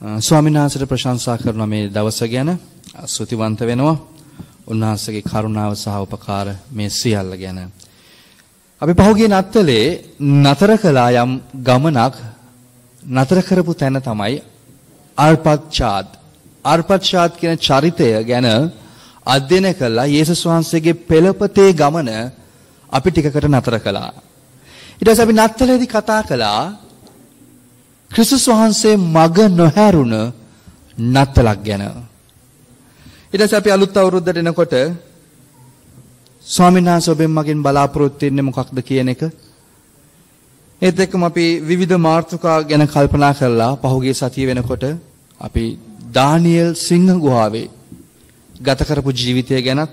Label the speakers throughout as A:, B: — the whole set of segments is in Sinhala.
A: ස්වාමීන් වහන්සේට ප්‍රශංසා කරන මේ දවස ගැන ස්තුතිවන්ත වෙනවා. උන්වහන්සේගේ කරුණාව සහ උපකාර මේ සියල්ල ගැන. අපි පහුගිය නත්තලේ නතර කළා යම් ගමනක්. නතර කරපු තැන තමයි අර්පච්ඡාද්. අර්පච්ඡාද් කියන චරිතය ගැන අධ්‍යයනය කළා. යේසුස් වහන්සේගේ පෙළපතේ ගමන අපි ටිකකට නතර කළා. ඊට පස්සේ අපි නත්තලේදී කතා කළා ක්‍රිස්තුස් වහන්සේ මග නොහැරුණ නත්තලක් ගැන. ඊට පස්සේ අපි අලුත් අවුරුද්දට එනකොට ස්වාමීන් වහන්සේ ඔබෙන් මගෙන් බලාපොරොත්තු වෙන්නේ මොකක්ද කියන එක. ඒත් එක්කම අපි විවිධ මාතෘකා ගැන කල්පනා කළා. පහුගිය සතිය වෙනකොට අපි දානියෙල් සිංහ ගුහාවේ ගත කරපු ජීවිතය ගැනත්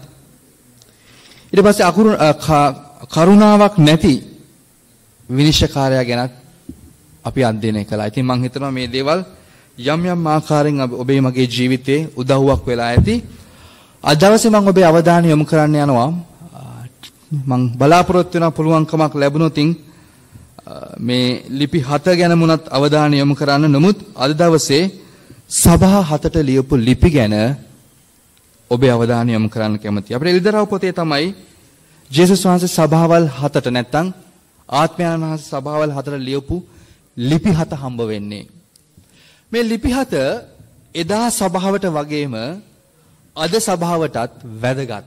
A: ඊට පස්සේ කරුණාවක් නැති විනිශ්චයකාරයා ගැනත් අපි අධ්‍යයනය කළා. ඉතින් මම හිතනවා මේ දේවල් යම් යම් ආකාරයෙන් ඔබේ මගේ ජීවිතේ උදව්වක් වෙලා ඇති. අද දවසේ මම ඔබේ අවධානය යොමු කරන්න යනවා. මම බලාපොරොත්තු වෙන පුළුවන්කමක් ලැබුණොතින් මේ ලිපි 7 ගැන මුණත් අවධානය යොමු කරන්න. නමුත් අද දවසේ සභා 7ට ලියපු ලිපි ගැන ඔබේ අවධානය යොමු කරන්න කැමතියි. අපේ එළිදරව් පොතේ තමයි ජේසුස් වහන්සේ සභාවල් 7ට නැත්තම් ආත්මයන් වහන්සේ සභාවල් 7ට ලියපු ලිපි 7 හම්බ වෙන්නේ. මේ ලිපි 7 එදා සභාවට වගේම අද සභාවටත් වැදගත්.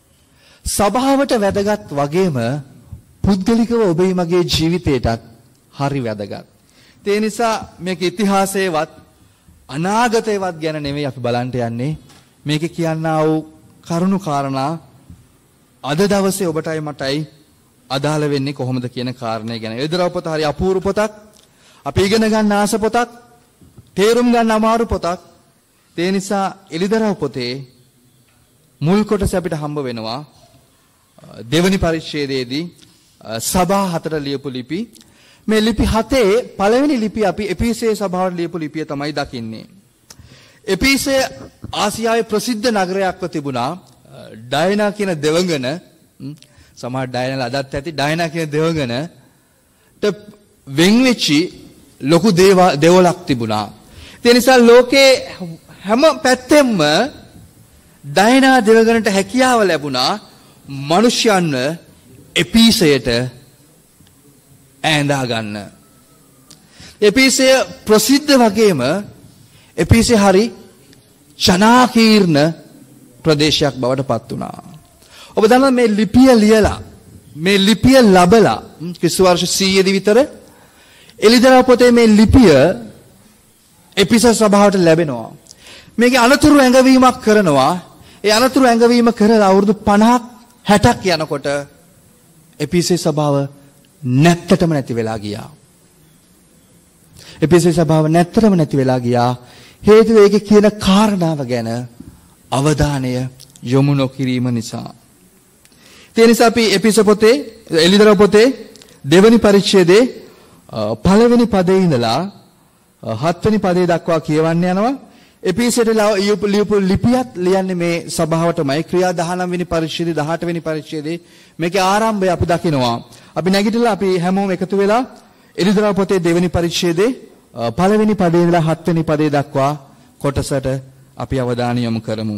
A: සභාවට වැදගත් වගේම පුද්ගලිකව ඔබේ මගේ ජීවිතයටත් හරි වැදගත්. ඒ නිසා මේක ඉතිහාසයේවත් අනාගතයේවත් ගැන නෙවෙයි අපි බලන්න යන්නේ. මේකේ කියන්නා වූ කරුණු කාරණා අද දවසේ ඔබටයි මටයි අදාළ වෙන්නේ කොහොමද කියන කාරණේ ගැන. එළිදරව් පොත හරි අපූර්ව පොතක්. අපි ඉගෙන ගන්න ආස පොතක්. තේරුම් ගන්න අමාරු පොතක්. ඒ නිසා එළිදරව් පොතේ මුල් කොටස අපිට හම්බ වෙනවා දෙවනි පරිච්ඡේදයේදී සභා 7ට ලියපු ලිපි. මේ ලිපි 7 පළවෙනි ලිපි අපි එපිසේ සභාවට ලියපු ලිපිය තමයි දකින්නේ. එපිසේ ආසියාවේ ප්‍රසිද්ධ නගරයක්ව තිබුණා. ඩයනා කියන දෙවඟන සමහර ඩයනාලා අදත් ඇති ඩයනා කියන දෙවඟනට වෙන් වෙච්චි ලොකු දෙවොලක් තිබුණා. ඒ නිසා ලෝකේ හැම පැත්තෙම ඩයනා දෙවඟනට හැකියාව ලැබුණා මිනිස්යන්ව එපිසයට ඈඳා ගන්න. එපිසය ප්‍රසිද්ධ වගේම එපිසය හරි ජනාකීර්ණ ප්‍රදේශයක් බවට පත් වුණා. ඔබ දන්නවා මේ ලිපිය ලියලා මේ ලිපිය ලබලා ක්‍රිස්තු වර්ෂ 100 දී විතර එළිදරව් පොතේ මේ ලිපිය එපිස සභාවට ලැබෙනවා. මේකේ අනතුරු ඇඟවීමක් කරනවා. ඒ අනතුරු ඇඟවීම කරලා අවුරුදු 50ක් 60ක් යනකොට එපිසේ සභාව නැත්තටම නැති වෙලා ගියා. එපිසේ සභාව නැත්තටම නැති වෙලා ගියා. හේතුව ඒකේ කියන කාරණාව ගැන අවධානය යොමු නොකිරීම නිසා. ඒ නිසා අපි එපිස පොතේ එළිදරව් පොතේ දෙවනි පරිච්ඡේදයේ පළවෙනි පදේ ඉඳලා 7 වෙනි පදේ දක්වා කියවන්න යනවා. එපිසයට ලියපු ලිපියත් ලියන්නේ මේ සභාවටමයි. ක්‍රියා 19 වෙනි පරිච්ඡේදයේ 18 වෙනි පරිච්ඡේදයේ මේකේ ආරම්භය අපි දකිනවා. අපි නැගිටලා අපි හැමෝම එකතු වෙලා එළිදරව් පොතේ දෙවෙනි පරිච්ඡේදයේ පළවෙනි පදේ ඉඳලා 7 වෙනි පදේ දක්වා කොටසට අපි අවධානය යොමු කරමු.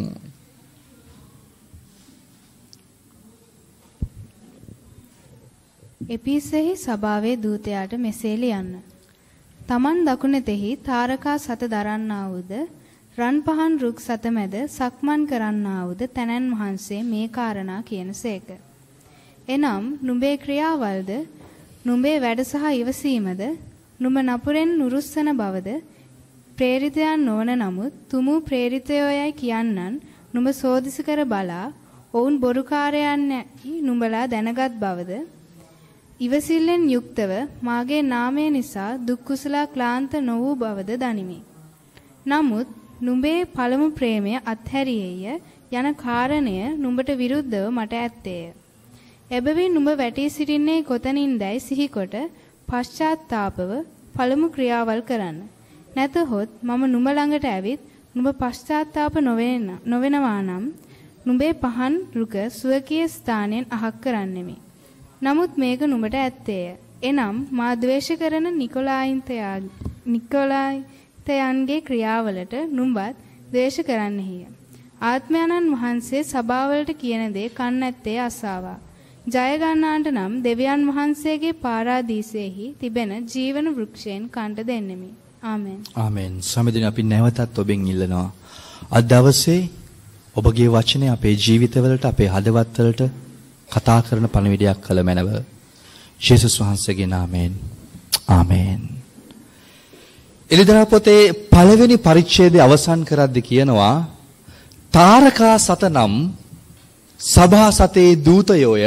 B: එපිසෙහි සභාවේ දූතයාට මෙසේ ලියන්න. තමන් දකුණතෙහි තාරකා සත දරන්නා වූද රන් පහන් රුක් සත මැද සක්මන් කරන්නා වූද තැනැන් වහන්සේ මේ කාරණා කියනසේක. එනම් නුඹේ ක්‍රියාවල්ද නුඹේ වැඩ සහ ඉවසීමද නුඹ නපුරෙන් නුරුස්සන බවද ප්‍රේරිතයන් නොවන නමුත් තුමු ප්‍රේරිතයෝයයි කියන්නන් නුඹ සෝදිසි කර බලා ඔවුන් බොරුකාරයන් නුඹලා දැනගත් බවද ඉවසිල්ලෙන් යුක්තව මාගේ නාමය නිසා දුක් කුසල ක්ලාන්ත නො වූ බවද දනිමි. නමුත් නුඹේ පළමු ප්‍රේමය අත්හැරියේය යන කාරණය නුඹට විරුද්ධව මට ඇත්තේය. එබැවින් නුඹ වැටී සිටින්නේ කොතනින්දයි සිහිකොට පශ්චාත්තාපව පළමු ක්‍රියාවල් කරන්න. නැතහොත් මම නුඹ ළඟට ඇවිත් නුඹ පශ්චාත්තාප නොවෙනවා නම් නුඹේ පහන් රුක සුවකීය ස්ථානයෙන් අහක් කරන්නෙමි. නමුත් මේක නුඹට ඇත්තේය. එනම් මා ද්වේෂ කරන නිකොලායිතයාගේ ප්‍රේතයන්ගේ ක්‍රියාවලට නුඹත් ද්වේෂ කරන්නෙහිය. ආත්මයන්න් වහන්සේ සභාවලට කියන දේ කන්නැත්තේ අසාවා. ජය ගන්නාන්ට නම් දෙවියන් වහන්සේගේ පාරාදීසෙහි තිබෙන ජීවන වෘක්ෂයෙන් කන්ට දෙන්නෙමි. ආමෙන්.
A: ආමෙන්. සමිදින අපි නැවතත් ඔබෙන් ඉල්ලනවා. අද දවසේ ඔබගේ වචනේ අපේ ජීවිතවලට අපේ හදවත්වලට කතා කරන පණිවිඩයක් කළ මැනව. යේසුස් වහන්සේගේ නාමයෙන්. ආමෙන්. එළිදරව් පොතේ පළවෙනි පරිච්ඡේදය අවසන් කරද්දී කියනවා තාරකා සත නම් සභා සතේ දූතයෝය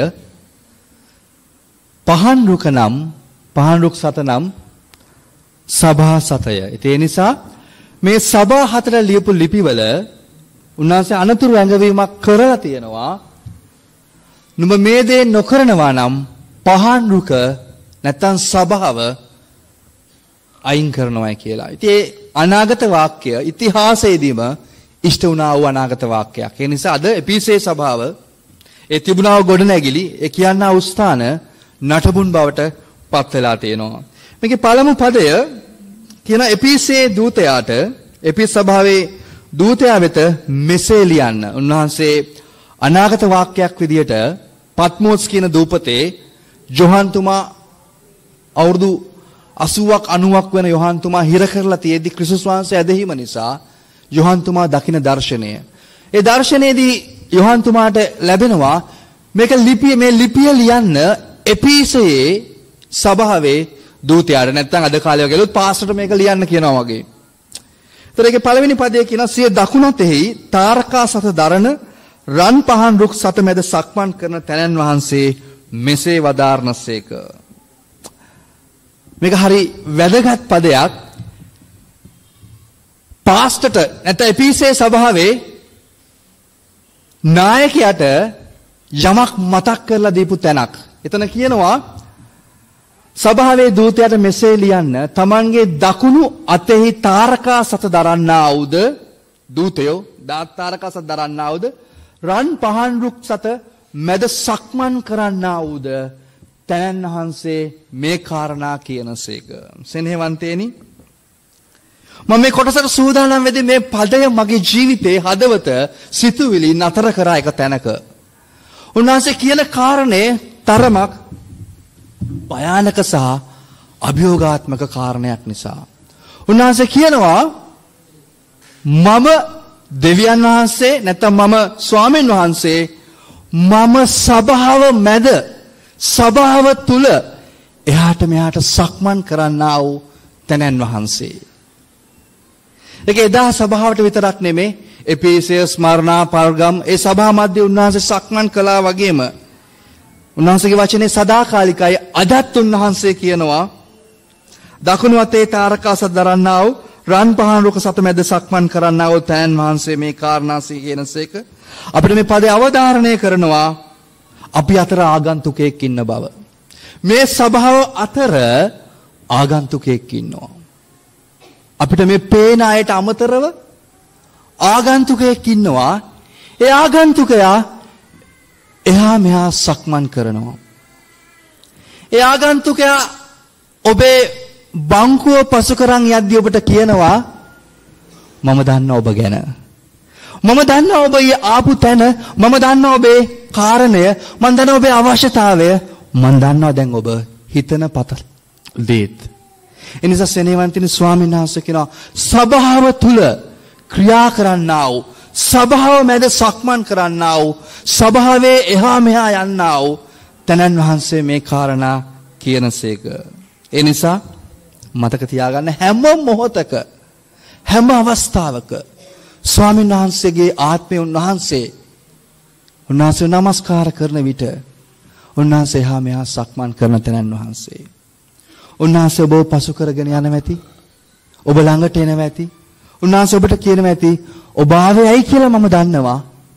A: පහන් රුක සත නම් සභා සතය. ඒ නිසා මේ සභා හතර ලියපු ලිපිවල උන්වහන්සේ අනතුරු ඇඟවීමක් කරලා තියෙනවා. නුඹ මේ දේ නොකරනවා නම් පහන් රුක නැත්තම් සභාව අයින් කරනවායි කියලා. ඉතින් ඒ අනාගත වාක්‍ය ඉතිහාසයේදීම ඉෂ්ට වුණා වූ අනාගත වාක්‍යයක්. ඒ නිසා අද එපිසේ සභාව ඒ තිබුණා වූ ගොඩනැගිලි ඒ කියනා වූ ස්ථාන නටබුන් බවට පත් වෙලා තියෙනවා. මේකේ පළමු පදය කියන එපිසේ දූතයාට එපිස් සභාවේ දූතයා වෙත මෙසේ ලියන්න. උන්වහන්සේ අනාගත වාක්‍යයක් විදියට පත්මෝස් කියන දූපතේ යොහන්තුමා අවුරුදු 80ක් 90ක් වෙන යොහන්තුමා හිර කරලා තියෙද්දි ක්‍රිස්තුස් වහන්සේ ඇදහිම නිසා යොහන්තුමා දකින දර්ශනය. ඒ දර්ශනයේදී යොහන්තුමාට ලැබෙනවා මේක මේ ලිපිය ලියන්න එපිසයේ සභාවේ දූතයාට නැත්නම් අද කාලේ වගේ ලොත් පාස්ටර්ට මේක ලියන්න කියනවා වගේ. ඒතර ඒකේ පළවෙනි පදයේ කියනවා සිය දකුණතෙහි තාරකා සත දරන රන් පහන් රුක් සත මැද සක්මන් කරන තැනන් වහන්සේ මෙසේ වදාරනසේක. මේක හරි වැදගත් පදයක්. පාස්ටර්ට නැත්නම් එපිසේ සභාවේ නායකයාට යමක් මතක් කරලා දීපු තැනක්. එතන කියනවා සභාවේ දූතයාට මෙසේ ලියන්න තමන්ගේ දකුණු අතෙහි තාරකා සත දරන්නා වූද දූතයෝ තාරකා සත දරන්නා වූද රන් පහන් රුක් සත මැද සක්මන් කරන්නා වූද තැනන් වහන්සේ මේ කාරණා කියනසේක. සෙනෙහවන්තේනි මම මේ කොටසට සූදානම් වෙදී මේ පදය මගේ ජීවිතේ හදවත සිතුවිලි නතර කරා එක තැනක. උන්වහන්සේ කියන කාරණේ තරමක් භයානක සහ අභියෝගාත්මක කාරණයක් නිසා. උන්වහන්සේ කියනවා මම දෙවියන් වහන්සේ නැත්නම් මම ස්වාමීන් වහන්සේ මම සභාව මැද සභාව තුල එහාට මෙහාට සක්මන් කරන්නා වූ තැනන් වහන්සේ. ඒක එදා සභාවට විතරක් නෙමේ එපේසිය ස්මර්ණා පර්ගම් ඒ සභා මැද්දේ උන්වහන්සේ සක්මන් කළා වගේම උන්වහන්සේගේ වචනේ සදාකාලිකයි. අදත් උන්වහන්සේ කියනවා දකුණු අතේ තාරකාසත් දරන්නා වූ රන් පහන් රුක සත මැද සක්මන් කරන්නා වූ තැනන් වහන්සේ මේ කාරණාසී කියනසේක. අපිට මේ පදේ අවධාරණය කරනවා අපි අතර ආගන්තුකයෙක් ඉන්න බව. මේ සභාව අතර ආගන්තුකයෙක් ඉන්නවා. අපිට මේ පේන අයට අමතරව ආගන්තුකයෙක් ඉන්නවා. ඒ ආගන්තුකයා එහා මෙහා සක්මන් කරනවා. ඒ ආගන්තුකයා ඔබේ බංකුව පසු කරන් යද්දී ඔබට කියනවා මම දන්නවා ඔබ ගැන. මම දන්නවා ඔබ ආපු තැන, මම දන්නවා ඔබේ කාරණය, මම දන්නවා ඔබේ අවශ්‍යතාවය, මම දන්නවා දැන් ඔබ හිතන පත දේත්. එනිසා සෙනෙහවන්තිනි ස්වාමීන් වහන්සේ කියනවා සභාව තුල ක්‍රියා කරන්නා වූ, සභාව මැද සක්මන් කරන්නා වූ, සභාවේ එහා මෙහා යන්නා වූ තනන් වහන්සේ මේ කාරණා කියනසේක. ඒ නිසා මතක තියාගන්න හැම මොහොතක හැම අවස්ථාවක ස්වාමීන් වහන්සේගේ ආත්මය උන්වහන්සේ නමස්කාර කරන විට උන්වහන්සේ එහා මෙහා සක්මන් කරන තනන් වහන්සේ. උන්වහන්සේ ඔබව පසු කරගෙන යනවා ඇති. ඔබ ළඟට එනවා ඇති. උන්වහන්සේ ඔබට කියනවා ඇති ඔබ ආවේ ඇයි කියලා මම දන්නවා.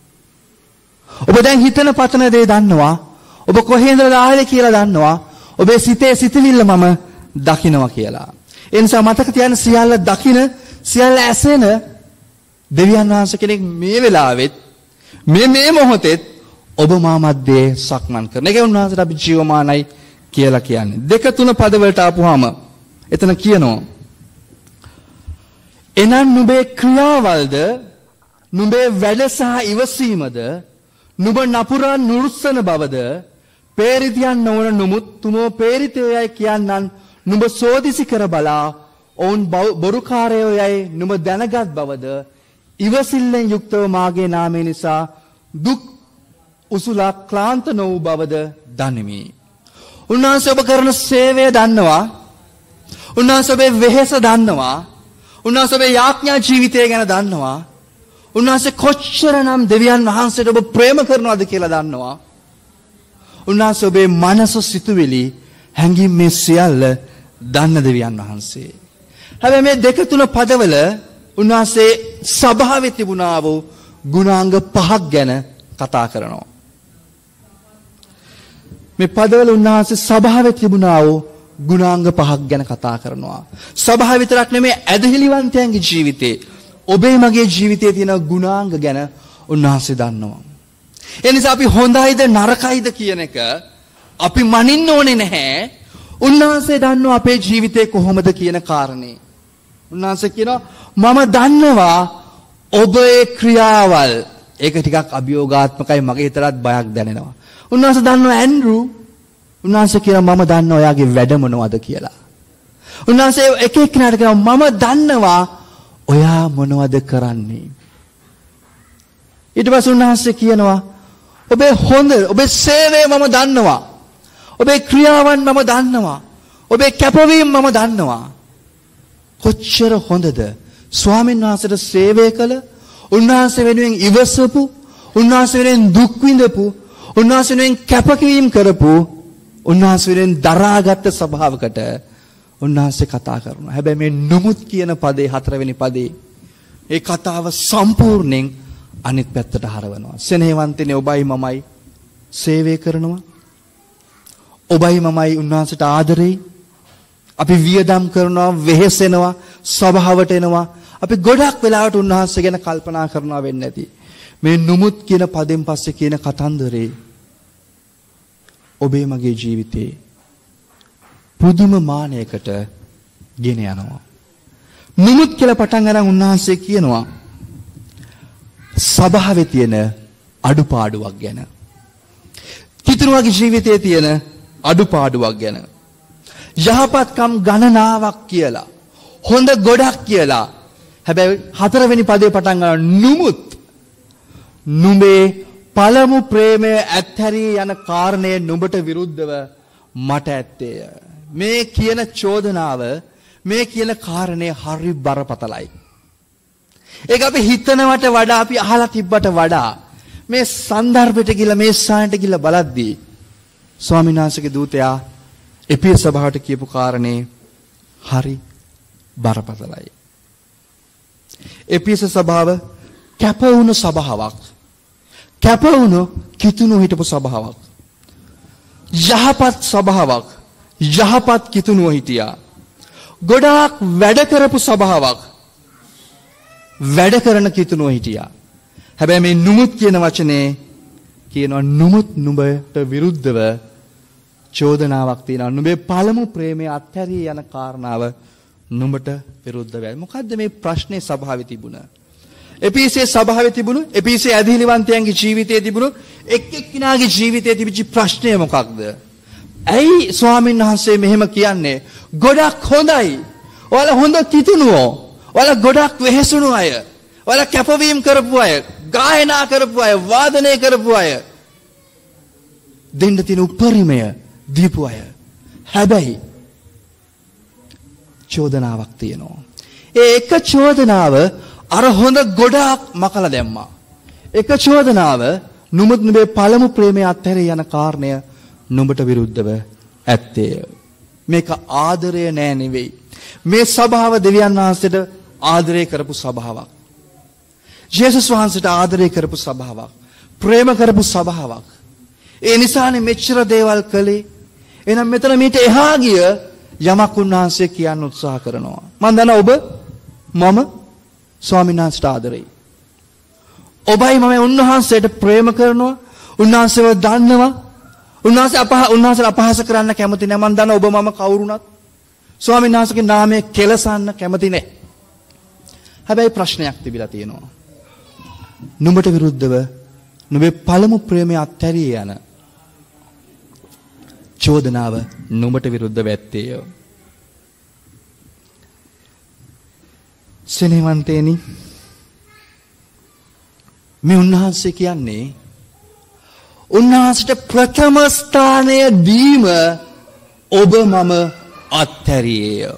A: ඔබ දැන් හිතන පතන දේ දන්නවා. ඔබ කොහේඳ ආවේ කියලා දන්නවා. ඔබේ සිතේ සිතවිල්ල මම දකින්නවා කියලා. ඒ නිසා මතක තියාගන්න සියල්ල දකින, සියල්ල ඇසෙන දෙවියන් වහන්සේ කෙනෙක් මේ වෙලාවෙත් මේ මොහොතෙත් ඔබ මා මැද්දේ සක්මන් කරන. ඒක උන්වහන්සේට අපි ජීවමානයි කියලා කියන්නේ. 2 3 පද වලට ආපුවාම එතන කියනවා එනම් නුඹේ ක්‍රියාවල්ද නුඹේ වැඩ සහ ඉවසීමද නුඹ නපුරා නුරුස්සන බවද පේරිතියන් නොවන නමුත් තුමෝ පේරිතයෝයයි කියන්නන් නුඹ සෝදිසි කර බලා ඔවුන් බොරුකාරයෝයයි නුඹ දැනගත් බවද ඉවසිල්ලෙන් යුක්තව මාගේ නාමය නිසා දුක් උසුලා ක්ලාන්ත නො වූ බවද දනිමි. උන්වහන්සේ ඔබ කරන සේවය දන්නවා. උන්වහන්සේ ඔබේ වෙහෙස දන්නවා. උන්වහන්සේ ඔබේ යාඥා ජීවිතය ගැන දන්නවා. උන්වහන්සේ කොච්චරනම් දෙවියන් වහන්සේට ඔබ ප්‍රේම කරනවද කියලා දන්නවා. උන්වහන්සේ ඔබේ මනස සිතුවිලි හැඟීම් මේ සියල්ල දන්න දෙවියන් වහන්සේ. හැබැයි මේ දෙක තුන පදවල උන්වහන්සේ සභාවේ තිබුණා වූ ගුණාංග 5ක් ගැන කතා කරනවා. මේ පදවල උන්වහන්සේ සභාවේ තිබුණා වූ ගුණාංග 5ක් ගැන කතා කරනවා. සභාව විතරක් නෙමෙයි ඇදහිලිවන්තයන්ගේ ජීවිතේ ඔබේ මගේ ජීවිතයේ තියෙන ගුණාංග ගැන උන්වහන්සේ දන්නවා. ඒ නිසා අපි හොඳයිද නරකයිද කියන එක අපි මනින්න ඕනේ නැහැ. උන්වහන්සේ දන්නවා අපේ ජීවිතේ කොහොමද කියන කාරණේ. උන්වහන්සේ කියනවා මම දන්නවා ඔබේ ක්‍රියාවල්. ඒක ටිකක් අභියෝගාත්මකයි මගේ හිතට බයක් දැනෙනවා. උන්වහන්සේ දන්නවා ඇන්ඩ්‍රු. උන්වහන්සේ කියනවා මම දන්නවා ඔයාගේ වැඩ මොනවද කියලා. උන්වහන්සේ එක එක්කෙනාට කියනවා මම දන්නවා ඔයා මොනවද කරන්නේ. ඊට පස්සේ උන්වහන්සේ කියනවා ඔබේ හොඳ ඔබේ සේවය මම දන්නවා. ඔබේ ක්‍රියාවන් මම දන්නවා. ඔබේ කැපවීම මම දන්නවා. කොච්චර හොඳද ස්වාමීන් වහන්සේට සේවය කළ උන්වහන්සේ වෙනුවෙන් ඉවසපු උන්වහන්සේ වෙනුවෙන් දුක් විඳපු උන්වහන්සේ වෙනුවෙන් කැපකිරීම කරපු උන්වහන්සේ වෙනුවෙන් දරාගත් ස්වභාවකට උන්වහන්සේ කතා කරනවා. හැබැයි මේ නුමුත් කියන පදේ 4 වෙනි පදේ ඒ කතාව සම්පූර්ණයෙන් අනිත් පැත්තට හරවනවා. සෙනෙහවන්තනේ ඔබයි මමයි සේවය කරනවා. ඔබයි මමයි උන්වහන්සේට ආදරෙයි. අපි වියදම් කරනවා, වෙහෙසෙනවා, සභාවට එනවා. අපි ගොඩක් වෙලාවට උන්වහන්සේ ගැන කල්පනා කරනවා වෙන්නේ නැති. මේ නුමුත් කියන පදෙන් පස්සේ කියන කතන්දරේ ඔබේ මගේ ජීවිතේ පුදුම මානයකට ගෙන යනවා. නුමුත් කියලා පටන් අරන් උන්වහන්සේ කියනවා සභාවේ තියෙන අඩුපාඩුවක් ගැන. කිතුරුවගේ ජීවිතයේ තියෙන අඩුපාඩුවක් ගැන. යහපත්කම් ගණනාවක් කියලා. හොඳ ගොඩක් කියලා. හැබැයි 4 වෙනි පදේ පටන් ගන්න නුමුත් නුඹේ පළමු ප්‍රේමය ඇත්හැරී යන කාරණය නුඹට විරුද්ධව මට ඇත්තේය. මේ කියන චෝදනාව මේ කියන කාරණේ හරි බරපතලයි. ඒක අපි හිතනවට වඩා අපි අහලා තිබ්බට වඩා මේ සන්දර්භයට ගිහලා මේ ස්ථානට ගිහලා බලද්දී ස්වාමීන් වහන්සේගේ දූතයා එපිය සභාවට කියපු කාරණේ හරි බරපතලයි. එපියස සභාව කැප වුණු සභාවක්. කැප වුණු කිතුණු හිටපු සභාවක්. යහපත් සභාවක්. යහපත් කිතුණුව හිටියා. ගොඩාක් වැඩ කරපු සභාවක්. වැඩ කරන කිතුණුව හිටියා. හැබැයි මේ නුමුත් කියන වචනේ කියනවා නුමුත් නුඹට විරුද්ධව චෝදනාවක් තියෙනවා. නුඹේ පළමු ප්‍රේමයේ අත්හැරී යන කාරණාව නුඹට විරුද්ධවයි. මොකද්ද මේ ප්‍රශ්නේ සභාවේ තිබුණ? එපීසේ සභාවේ තිබුණු එපීසේ ඇදහිලිවන්තයන්ගේ ජීවිතයේ තිබුණු එක් එක්කිනාගේ ජීවිතයේ තිබිච්ච ප්‍රශ්නය මොකක්ද? ඇයි ස්වාමීන් වහන්සේ මෙහෙම කියන්නේ? ගොඩක් හොඳයි. ඔයාලා හොඳ කිතුණුවෝ. ඔයාලා ගොඩක් වෙහෙසුණු අය. ඔයාලා කැපවීම කරපු අය, ගායනා කරපු අය, වාදනය කරපු අය. දෙන්න තියෙන උපරිමය දීපු අය. හැබැයි චෝදනාවක් තියෙනවා. ඒ එක චෝදනාව අර හොඳ ගොඩාක් මකලා දැම්මා. එක චෝදනාව නුඹත් නුඹේ පළමු ප්‍රේමයේ අත්හැරී යන කාරණය නුඹට විරුද්ධව ඇත්තේය. මේක ආදරය නෑ නෙවෙයි. මේ සභාව දෙවියන් වහන්සේට ආදරය කරපු සභාවක්. ජේසුස් වහන්සේට ආදරය කරපු සභාවක්. ප්‍රේම කරපු සභාවක්. ඒ නිසානේ මෙච්චර දේවල් කළේ. එහෙනම් මෙතන මීට එහා ගිය යමක් උන්වහන්සේ කියන්න උත්සාහ කරනවා. මම දන්නවා ඔබ මම ස්වාමීන් වහන්සේට ආදරෙයි. ඔබයි මම උන්වහන්සේට ප්‍රේම කරනවා. උන්වහන්සේව දන්නවා. උන්වහන්සේ අපහාස කරන්න කැමති නැහැ. මම දන්නවා ඔබ මම කවුරුණත් ස්වාමීන් වහන්සේගේ නාමය කෙලසන්න කැමති නැහැ. හැබැයි ප්‍රශ්නයක් තිබිලා තියෙනවා. නුඹට විරුද්ධව නුඹේ පළමු ප්‍රේමය අත්හැරිය යන චෝදනාව නුඹට විරුද්ධව ඇත්තේය. සෙනෙහවන්තේනි, මේ උන්වහන්සේ කියන්නේ උන්වහන්සේට ප්‍රථම ස්ථානය දීම ඔබ මම අත්හැරියේය.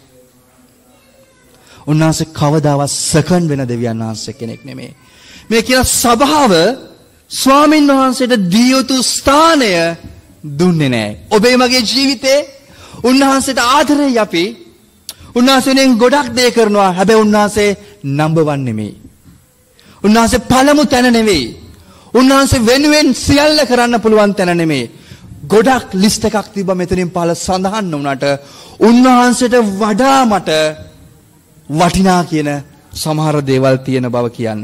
A: උන්වහන්සේ කවදාවත් සෙකන්ඩ් වෙන දෙවියන් වහන්සේ කෙනෙක් නෙමෙයි. මේ කියන සභාව ස්වාමින් වහන්සේට දී යුතු ස්ථානය දුන්නේ නැහැ. ඔබේ මගේ ජීවිතේ උන්වහන්සේට ආදරෙයි අපි. උන්වහන්සේෙන් ගොඩක් දේ කරනවා. හැබැයි උන්වහන්සේ නම්බර් 1 නෙමෙයි. උන්වහන්සේ පළමු තැන නෙමෙයි. උන්වහන්සේ වෙනුවෙන් සියල්ල කරන්න පුළුවන් තැන නෙමෙයි. ගොඩක් ලිස්ට් එකක් තිබ්බා මෙතනින් පහළ සඳහන් වුණාට උන්වහන්සේට වඩා මට වටිනා කියන සමහර දේවල් තියෙන බව කියන්න.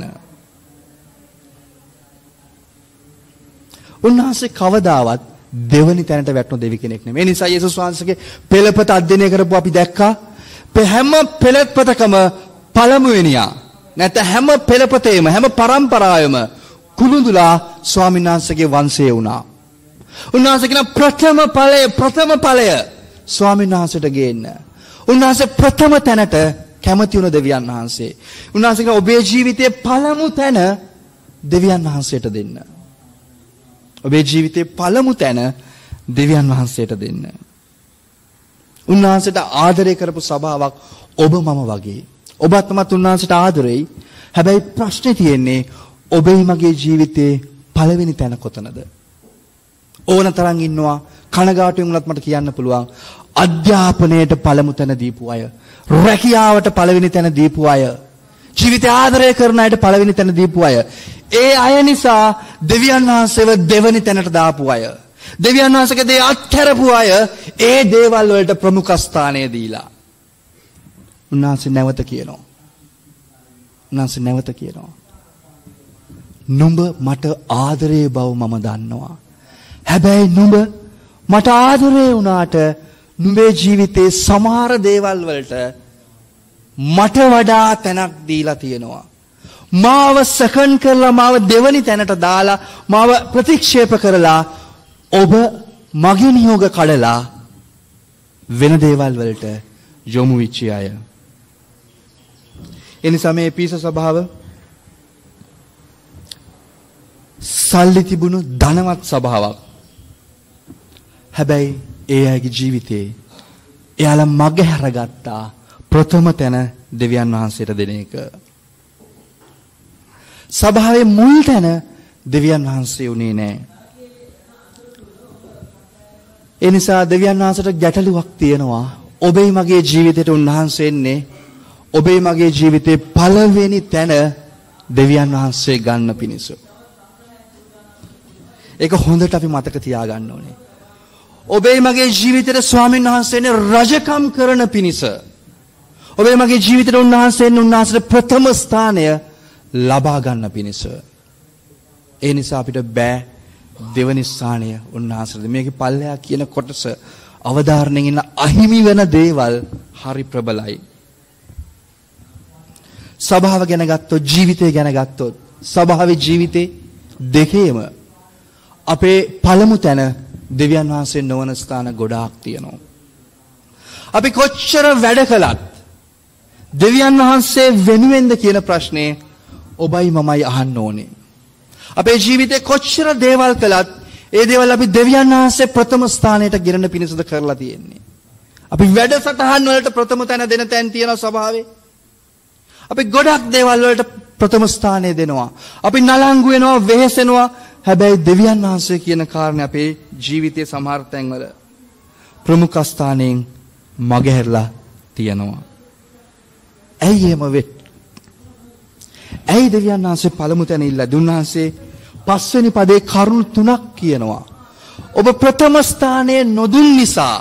A: උන්වහන්සේ කවදාවත් දෙවනි තැනට වැටුණු දෙවි කෙනෙක් නෙමෙයි. ඒ නිසා යේසුස් වහන්සේගේ පෙළපත අධ්‍යයනය කරපුවා අපි දැක්කා. හැම පෙළපතකම පළමුවෙනියා නැත්නම් හැම පෙළපතේම හැම පරම්පරාවෙම කුළුඳුලා ස්වාමීන් වහන්සේගේ වංශය වුණා. උන්වහන්සේ කියන ප්‍රථම ඵලය ස්වාමීන් වහන්සේට ගේන්න. උන්වහන්සේ ප්‍රථම තැනට කැමති වුණ දෙවියන් වහන්සේ. උන්වහන්සේ කියන ඔබේ ජීවිතයේ පළමු තැන දෙවියන් වහන්සේට දෙන්න. ඔබේ ජීවිතයේ පළමු තැන දෙවියන් වහන්සේට දෙන්න. උන්වහන්සේට ආදරය කරපු සභාවක් ඔබ මම වගේ. ඔබත් මමත් උන්වහන්සේට ආදරෙයි. හැබැයි ප්‍රශ්නේ තියෙන්නේ ඔබේ මගේ ජීවිතයේ පළවෙනි තැන කොතනද? ඕන තරම් ඉන්නවා. කනගාටුවෙන් උනත් මට කියන්න පුළුවන්. අධ්‍යාපනයට පළමු තැන දීපු අය, රැකියාවට පළවෙනි තැන දීපු අය, ජීවිතය ආදරය කරන අයට පළවෙනි තැන දීපු අය. ඒ අය නිසා දෙවියන් වහන්සේව දෙවනි තැනට දාපු අය. දෙවියන් වහන්සේගේ දේ අත්හැරපු අය ඒ දේවල් වලට ප්‍රමුඛ ස්ථානය දීලා. උන්වහන්සේ නැවත කියනවා. නුඹ මට ආදරේ බව මම දන්නවා. හැබැයි නුඹ මට ආදරේ වුණාට නුඹේ ජීවිතේ සමහර දේවල් වලට මට වඩා තැනක් දීලා තියෙනවා. මාව සෙකන්ඩ් කරලා මාව දෙවනි තැනට දාලා මාව ප්‍රතික්ෂේප කරලා ඔබ මගේ නියෝග කඩලා වෙන දේවල් වලට යොමු වෙච්ච අය. එනිසා මේ පීස සභාව සල්ලි තිබුණු ධනවත් සභාවක්. හැබැයි ඒ අයගේ ජීවිතේ එයාලා මග හැරගත්තා ප්‍රථම තැන දෙවියන් වහන්සේට දෙන එක. සභාවේ මුල් තැන දෙවියන් වහන්සේ උනේ නැහැ. ඒ නිසා දෙවියන් වහන්සේට ගැටලුවක් තියෙනවා. ඔබේ මගේ ජීවිතේට උන්වහන්සේ එන්නේ ඔබේ මගේ ජීවිතේ පළවෙනි තැන දෙවියන් වහන්සේ ගන්න පිණිස. ඒක හොඳට අපි මතක තියාගන්න ඕනේ. ඔබේ මගේ ජීවිතේට ස්වාමීන් වහන්සේනේ රජකම් කරන පිණිස. ඔබේ මගේ ජීවිතේට උන්වහන්සේට ප්‍රථම ස්ථානය ලබා ගන්න පිණිස. ඒ නිසා අපිට බෑ දෙවනි ස්ථානය උන්වහන්සේට. මේකේ පල්ලෙහා කියන කොටස අවධාරණයෙන් ඉන්න අහිමි වෙන දේවල් හරි ප්‍රබලයි. සභාව ගැන ගත්තොත්, ජීවිතය ගැන ගත්තොත්, සභාවේ ජීවිතේ දෙකේම අපේ පළමු තැන දෙවියන් වහන්සේ නොවන ස්ථාන ගොඩාක් තියෙනවා. අපි කොච්චර වැඩ කළත් දෙවියන් වහන්සේ වෙනුවෙන්ද කියන ප්‍රශ්නේ ඔබයි මමයි අහන්න ඕනේ. අපේ ජීවිතේ කොච්චර දේවල් කළත් ඒ දේවල් අපි දෙවියන් වහන්සේ ප්‍රථම ස්ථානයට ගෙනන පිණිසද කරලා තියෙන්නේ. අපි වැඩසටහන් වලට ප්‍රථම තැන දෙන තැන් තියෙනවා සභාවේ. අපි ගොඩක් දේවල් වලට ප්‍රථම ස්ථානය දෙනවා. අපි නලංගු වෙනවා, වෙහෙසෙනවා. හැබැයි දෙවියන් වහන්සේ කියන කාරණේ අපේ ජීවිතයේ සමහර තැන්වල ප්‍රමුඛ ස්ථානයෙන් මගහැරලා තියෙනවා. ඇයි එහෙම වෙන්නේ? ඇයි දෙවියන් වහන්සේ පළමු තැන ඉල්ලා දුන්නාන්සේ පස්වෙනි පදේ කරුණු තුනක් කියනවා. ඔබ ප්‍රථම ස්ථානයේ නොදුන් නිසා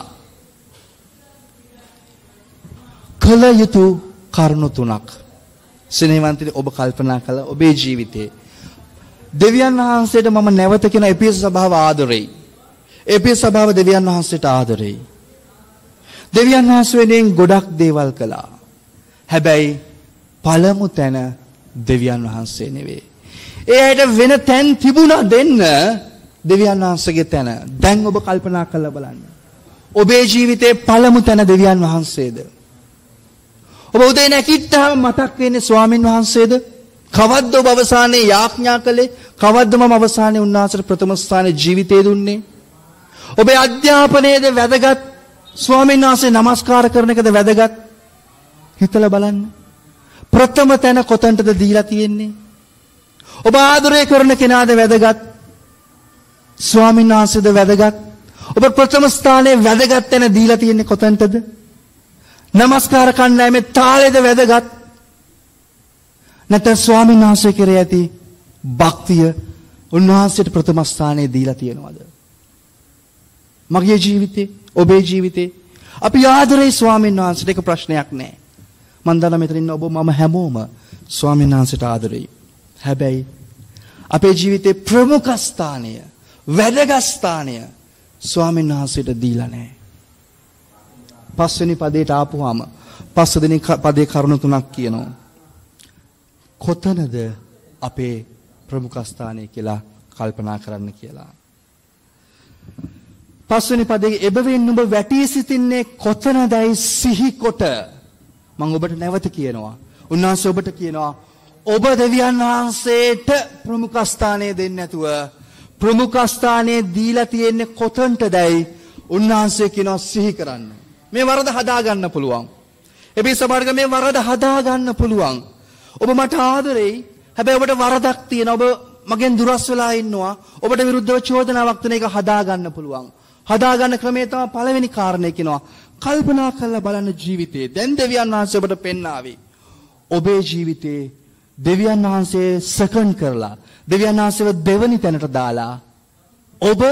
A: කල යුතු කරුණු තුනක්. සිනේවන්තනි, ඔබ කල්පනා කළා ඔබේ ජීවිතේ දෙවියන් වහන්සේට මම නැවත කියන එපිස සභාව ආදරෙයි. එපිස සභාව දෙවියන් වහන්සේට ආදරෙයි. දෙවියන් වහන්සේ වෙනුවෙන් ගොඩක් දේවල් කළා. හැබැයි පළමු තැන දෙවියන් වහන්සේ නෙවෙයි. ඒ ඇයිට වෙන තැන් තිබුණා දෙන්න දෙවියන් වහන්සේගේ තැන. දැන් ඔබ කල්පනා කරලා බලන්න. ඔබේ ජීවිතේ පළමු තැන දෙවියන් වහන්සේද? ඔබ උදේ නැගිට්ටාම මතක් වෙන්නේ ස්වාමින් වහන්සේද? කවද්ද ඔබ අවසානයේ යාඥා කළේ? කවද්ද මම අවසානයේ උන්වහන්සේට ප්‍රථම ස්ථානයේ ජීවිතය දුන්නේ? ඔබේ අධ්‍යාපනයේද වැදගත්? ස්වාමීන් වහන්සේ නමස්කාර කරන එකද වැදගත්? හිතලා බලන්න. ප්‍රථම තැන කොතනටද දීලා තියෙන්නේ? ඔබ ආදරය කරන කෙනාද වැදගත්? ස්වාමීන් වහන්සේද වැදගත්? ඔබ ප්‍රථම ස්ථානයේ වැදගත් තැන දීලා තියෙන්නේ කොතනටද? නමස්කාර කණ්ඩායමේ තාලෙද වැදගත්? නැත්නම් ස්වාමීන් වහන්සේ කෙරෙහි ඇති භක්තිය උන්වහන්සේට ප්‍රථම ස්ථානයේ දීලා තියෙනවද? මගේ ජීවිතේ, ඔබේ ජීවිතේ අපි ආදරේ ස්වාමීන් වහන්සේට එක ප්‍රශ්නයක් නැහැ. මම දන්නා මෙතන ඉන්න ඔබ මම හැමෝම ස්වාමීන් වහන්සේට ආදරෙයි. හැබැයි අපේ ජීවිතේ ප්‍රමුඛ ස්ථානය, වැදගත් ස්ථානය ස්වාමීන් වහන්සේට දීලා නැහැ. පස්වෙනි පදයට ආපුවාම පස්වෙනි පදේ කරුණු තුනක් කියනවා. කොතනද අපේ ප්‍රමුඛ ස්ථානය කියලා කල්පනා කරන්න කියලා. පස්වෙනි පදයේ එබැවින් නුඹ වැටී සිටින්නේ කොතනදයි සිහි කොට මම ඔබට නැවත කියනවා. උන්වහන්සේ ඔබට කියනවා ඔබ දෙවියන් වහන්සේට ප්‍රමුඛ ස්ථානය දෙන්නේ නැතුව ප්‍රමුඛ ස්ථානය දීලා තියෙන්නේ කොතනටදයි උන්වහන්සේ කියනවා සිහි කරන්න. මේ වරද හදා ගන්න පුළුවන්. එබේ සමහරක මේ වරද හදා ගන්න පුළුවන්. ඔබ මට ආදරෙයි. හැබැයි ඔබට වරදක් තියෙනවා. ඔබ මගෙන් දුරස් වෙලා ඉන්නවා. ඔබට විරුද්ධව චෝදනාවක් තියෙන එක හදා ගන්න පුළුවන්. හදා ගන්න ක්‍රමය තමයි පළවෙනි කාරණේ කියනවා. කල්පනා කරලා බලන්න ජීවිතේ. දැන් දෙවියන් වහන්සේ ඔබට පෙන්නාවේ. ඔබේ ජීවිතේ දෙවියන් වහන්සේ සෙකන්ඩ් කරලා දෙවියන් වහන්සේව දෙවනි තැනට දාලා ඔබ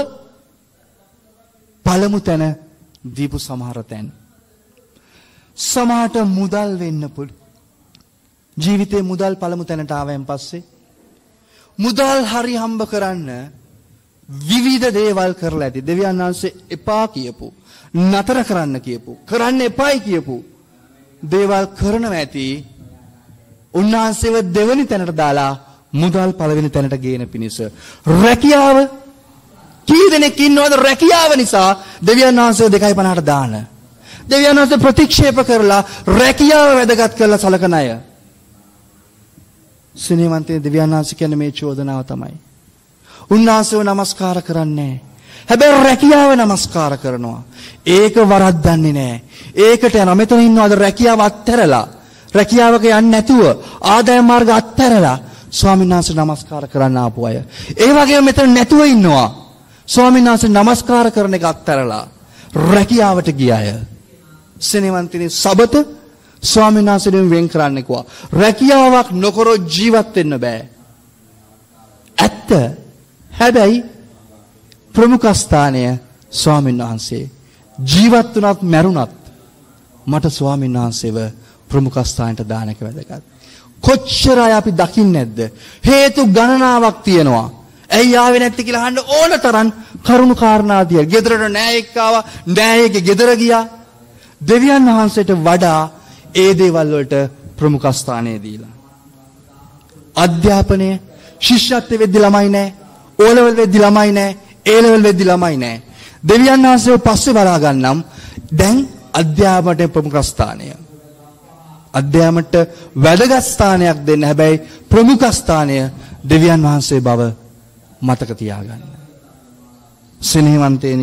A: පළමු තැන දීපු සමහර තැන්. සමහරට මුදල් වෙන්න පුළුවන්. ජීවිතේ මුදල් පළමු තැනට ආවයන් පස්සේ මුදල් හරි හම්බ කරන්න විවිධ දේවල් කරලා ඇති. දෙවියන් වහන්සේ එපා කියපු, නතර කරන්න කියපු, කරන්න එපායි කියපු දේවල් කරනවා ඇති. උන්වහන්සේව දෙවෙනි තැනට දාලා මුදල් පළවෙනි තැනට ගේන පිණිස. රැකියාව කී දෙනෙක් ඉන්නවද රැකියාව නිසා දෙවියන් වහන්සේ 2.50ට දාන. දෙවියන් වහන්සේ ප්‍රතික්ෂේප කරලා රැකියාව වැදගත් කරලා සලකන අය. සිනේවන්තේ දෙවියන් වහන්සේ කියන්නේ මේ චෝදනාව තමයි. උන්වහන්සේව නමස්කාර කරන්නේ. හැබැයි රැකියාව නමස්කාර කරනවා. ඒක වරද්දන්නේ නැහැ. ඒකට යනවා. මෙතන ඉන්නවද රැකියාව අත්හැරලා රැකියාවක යන්නේ නැතුව ආදායම් මාර්ග අත්හැරලා ස්වාමීන් වහන්සේ නමස්කාර කරන්න ආපු අය. ඒ වගේම මෙතන නැතුව ඉන්නවා. ස්වාමීන් වහන්සේ නමස්කාර කරන එක අත්හැරලා රැකියාවට ගිය අය. සිනේවන්තනේ සබත ස්වාමීන් වහන්සේගෙන් වෙන් කරන්න කිව්වා. රැකියාවක් නොකරොත් ජීවත් වෙන්න බෑ. ඇත්ත. හැබැයි ප්‍රමුඛ ස්ථානය ස්වාමීන් වහන්සේ. ජීවත් වුණත් මැරුණත් මට ස්වාමීන් වහන්සේව ප්‍රමුඛ ස්ථානයට දාන එක වැදගත්. කොච්චර අය අපි දකින්නේ නැද්ද? හේතු ගණනාවක් තියෙනවා. ඇයි ආවේ නැත්තේ කියලා අහන්න ඕන තරම් කරුණු කාරණා දිය. ගෙදරට නෑයෙක් ආවා, නෑයෙක්ගේ ගෙදර ගියා. දෙවියන් වහන්සේට වඩා ඒ දේවල් වලට ප්‍රමුඛ ස්ථානය දීලා. අධ්‍යාපනය ශිෂ්‍යත්වයේ වෙද්දි ළමයි නෑ, O level වෙද්දි ළමයි නෑ, A level වෙද්දි ළමයි නෑ. දෙවියන් වහන්සේව පස්සේ බලා ගන්නම්. දැන් අධ්‍යාපනයේ ප්‍රමුඛ ස්ථානය. අධ්‍යාපනයට වැදගත් ස්ථානයක් දෙන්න. හැබැයි ප්‍රමුඛ ස්ථානය දෙවියන් වහන්සේ බව මතක තියාගන්න. සිනේවන්තේනි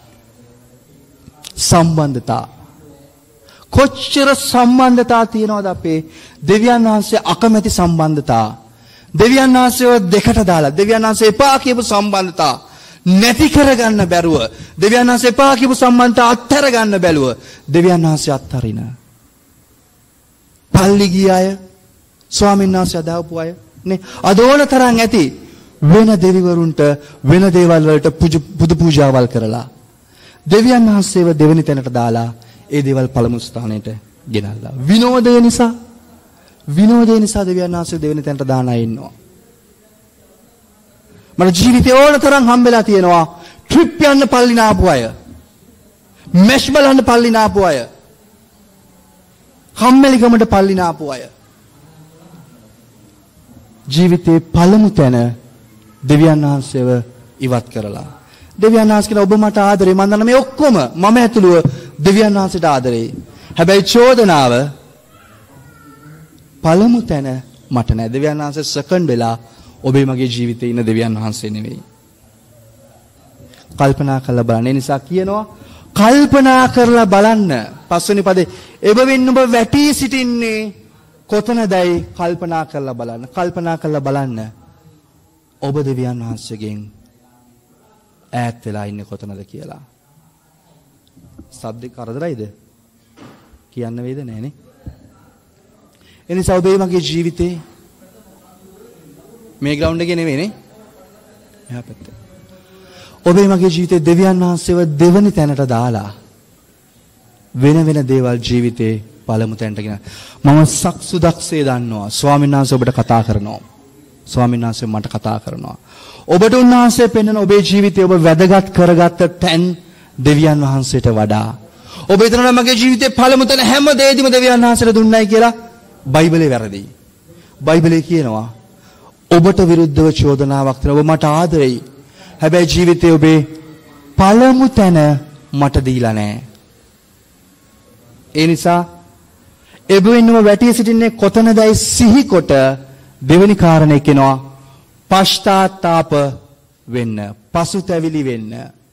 A: සම්බන්ධතා කොච්චර සම්බන්ධතා තියෙනවද අපේ දෙවියන් වහන්සේ අකමැති සම්බන්ධතා. දෙවියන් වහන්සේව දෙකට දාලා දෙවියන් වහන්සේ එපා කියපු සම්බන්ධතා නැති කරගන්න බැරුව දෙවියන් වහන්සේ එපා කියපු සම්බන්ධතා අත්හැර ගන්න බැලුව දෙවියන් වහන්සේ අත්හරින. පල්ලි ගිය අය ස්වාමීන් වහන්සේ අදාපු අය නේ අද ඕන තරම් ඇති වෙන දෙවිවරුන්ට වෙන දේවල් වලට පුදු පූජාවල් කරලා දෙවියන් වහන්සේව දෙවෙනි තැනට දාලා ඒ දේවල් පළමු ස්ථානයට ගෙනල්ලා. විනෝදය නිසා දෙවියන් වහන්සේ දෙවෙනි තැනට දාන අය ඉන්නවා. මට ජීවිතේ ඕන තරම් හම්බෙලා තියෙනවා. ට්‍රිප් යන්න පල්ලි නාපු අය. මැෂ් බලන්න පල්ලි නාපු අය. කම්මැලිකමට පල්ලි නාපු අය. ජීවිතේ පළමු තැන දෙවියන් වහන්සේව ඉවත් කරලා. දෙවියන් වහන්සේ කියන ඔබ මට ආදරේ මම දන්න මේ ඔක්කොම මම ඇතුළුව දෙවියන් වහන්සේට ආදරේ. හැබැයි චෝදනාව පළමු තැන මට නෑ. දෙවියන් වහන්සේ සෙකන්ඩ් වෙලා ඔබේ මගේ ජීවිතේ ඉන්න දෙවියන් වහන්සේ නෙවෙයි. කල්පනා කරලා බලන්න. ඒ නිසා කියනවා කල්පනා කරලා බලන්න. පස්වෙනි පදේ එබැවින් ඔබ වැටී සිටින්නේ කොතනදයි කල්පනා කරලා බලන්න. කල්පනා කරලා බලන්න. ඔබ දෙවියන් වහන්සේගෙන් ඈත් වෙලා ඉන්නේ කොතනද කියලා. සබ්ද කරදරයිද? කියන්න වේද නැහනේ. එනිසා ඔබේ මගේ ජීවිතේ මේ ග්‍රවුන්ඩ් එකේ නෙවෙයිනේ. එහා පැත්තේ. ඔබේ මගේ ජීවිතේ දෙවියන් වහන්සේව දෙවනි තැනට දාලා වෙන වෙන දේවල් ජීවිතේ පළමු තැනට ගෙන. මම සක්සුදක්සේ දන්නවා. ස්වාමීන් වහන්සේ ඔබට කතා කරනවා. ස්වාමීන් වහන්සේ මට කතා කරනවා. ඔබට උන්වහන්සේ පෙන්වන ඔබේ ජීවිතේ ඔබ වැදගත් කරගත්ත තැන් දෙවියන් වහන්සේට වඩා. ඔබ හිතනවා මගේ ජීවිතේ පළමු තැන හැම දෙයක්ම දෙවියන් වහන්සේට දුන්නයි කියලා. බයිබලේ වැරදි. බයිබලේ කියනවා ඔබට විරුද්ධව චෝදනාවක් තියෙනවා. ඔබ මට ආදරෙයි. හැබැයි ජීවිතේ ඔබේ පළමු තැන මට දීලා නැහැ. ඒ නිසා එබැවින්ම වැටී සිටින්නේ කොතනදයි සිහිකොට දෙවෙනි කාරණේ කියනවා පශ්චාත්තාප වෙන්න, පසුතැවිලි වෙන්න.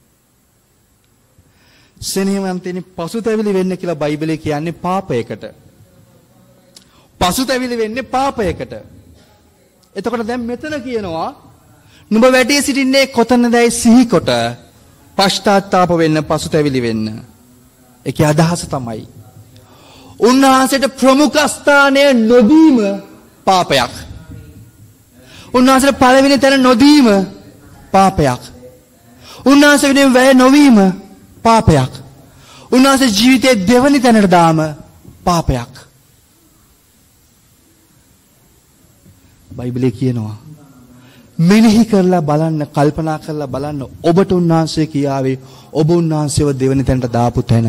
A: සෙනෙහවන්තනි පසුතැවිලි වෙන්න කියලා බයිබලේ කියන්නේ පාපයකට. පසුතැවිලි වෙන්නේ පාපයකට. එතකොට දැන් මෙතන කියනවා නුඹ වැටී සිටින්නේ කොතනදයි සිහිකොට පශ්චාත්තාප වෙන්න, පසුතැවිලි වෙන්න. ඒකේ අදහස තමයි උන්වහන්සේට ප්‍රමුඛ ස්ථානය නොදීම පාපයක්. උන්වහන්සේට පළවෙනි තැන නොදීම පාපයක්. උන්වහන්සේ වෙනුවෙන් වැය නොවීම පාපයක්. උන්වහන්සේ ජීවිතයේ දෙවනි තැනට දාම පාපයක්. බයිබලයේ කියනවා මෙනෙහි කරලා බලන්න, කල්පනා කරලා බලන්න ඔබට උන්වහන්සේ කියාවේ ඔබ උන්වහන්සේව දෙවනි තැනට දාපු තැන.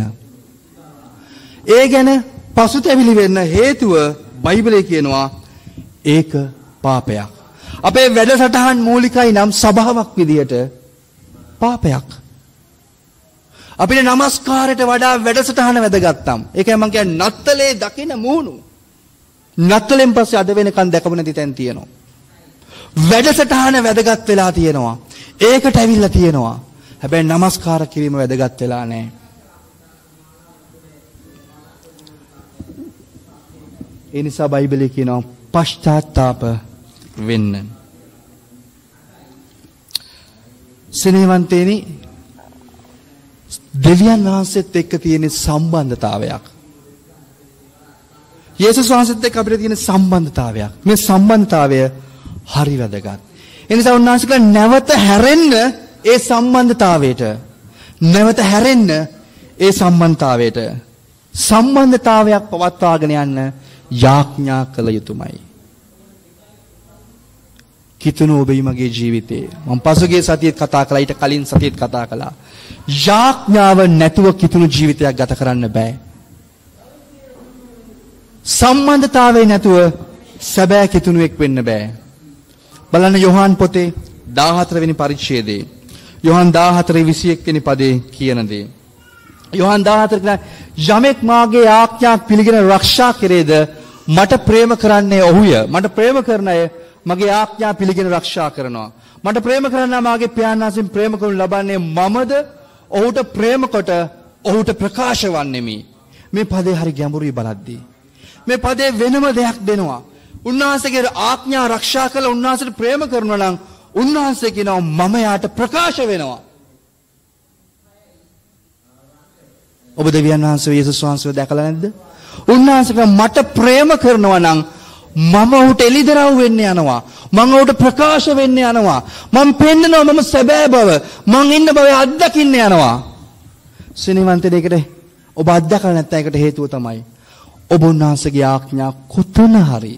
A: ඒ ගැන පසුතැවිලි වෙන්න හේතුව බයිබලයේ කියනවා ඒක පාපයක්. අපේ වැඩසටහන් මූලිකයි නම් සභාවක් විදියට පාපයක්. අපේ නමස්කාරයට වඩා වැඩසටහන වැදගත්නම්. ඒකයි මම කියන්නේ නත්තලේ දකින මූණු. නත්තලෙන් පස්සේ අද වෙනකන් දැකපු නැති තැන් තියෙනවා. වැඩසටහන වැදගත් වෙලා තියෙනවා. ඒකට ඇවිල්ලා තියෙනවා. හැබැයි නමස්කාර කිරීම වැදගත් වෙලා නැහැ. ඒ නිසා බයිබලයේ කියනවා පශ්චාත්තාප වෙන්න. සෙනෙහවන්තේනි දෙවියන් වහන්සේත් එක්ක තියෙන සම්බන්ධතාවයක්. යේසුස් වහන්සේත් එක්ක අපිට තියෙන සම්බන්ධතාවයක්. මේ සම්බන්ධතාවය හරි වැදගත්. ඒ නිසා උන්වහන්සේ කියලා නැවත හැරෙන්න ඒ සම්බන්ධතාවයට. නැවත හැරෙන්න ඒ සම්බන්ධතාවයට. සම්බන්ධතාවයක් පවත්වාගෙන යන්න යාඥා කළ යුතුමයි. කිතුණු ඔබේ මගේ ජීවිතේ මම පසුගිය සතියේත් කතා කළා, ඊට කලින් සතියේත් කතා කළා. යාඥාව නැතුව කිතුණු ජීවිතයක් ගත කරන්න බෑ. සම්බන්ධතාවය නැතුව සැබෑ කිතුණුවෙක් වෙන්න බෑ. බලන්න යොහාන් පොතේ 14 වෙනි පරිච්ඡේදයේ යොහාන් 14:21 වෙනි පදේ කියන දේ. යොහාන් 14 කියන යමෙක් මාගේ ආඥා පිළිගෙන ආරක්ෂා කෙරේද මට ප්‍රේම කරන්නේ ඔහුය. මට ප්‍රේම කරන අය මගේ ආඥා පිළිගෙන ආරක්ෂා කරනවා. මට ප්‍රේම කරන මාගේ පියාණන්ගෙන් ප්‍රේම කරනු ලබන්නේ මමද ඔහුට ප්‍රේම කොට ඔහුට ප්‍රකාශ වන්නෙමි. මේ පදේ හරි ගැඹුරුයි බලද්දී. මේ පදේ වෙනම දෙයක් දෙනවා. උන්වහන්සේගේ ආඥා ආරක්ෂා කළ උන්වහන්සේට ප්‍රේම කරනවා නම් උන්වහන්සේ කියනවා මම යාට ප්‍රකාශ වෙනවා. ඔබ දෙවියන් වහන්සේ යේසුස් වහන්සේව දැකලා නැද්ද? උන්වහන්සේ මට ප්‍රේම කරනවා නම් මම ඔහුට එළිදරව් වෙන්න යනවා. මම ඔහුට ප්‍රකාශ වෙන්න යනවා. මම පෙන්නනවා මම සැබෑ බව. මම ඉන්න බව අත්දකින්න යනවා. සිනවන්තේ දෙකට ඔබ අත්දකලා නැත්නම් ඒකට හේතුව තමයි ඔබ උන්වහන්සේගේ ආඥා කොතන හරි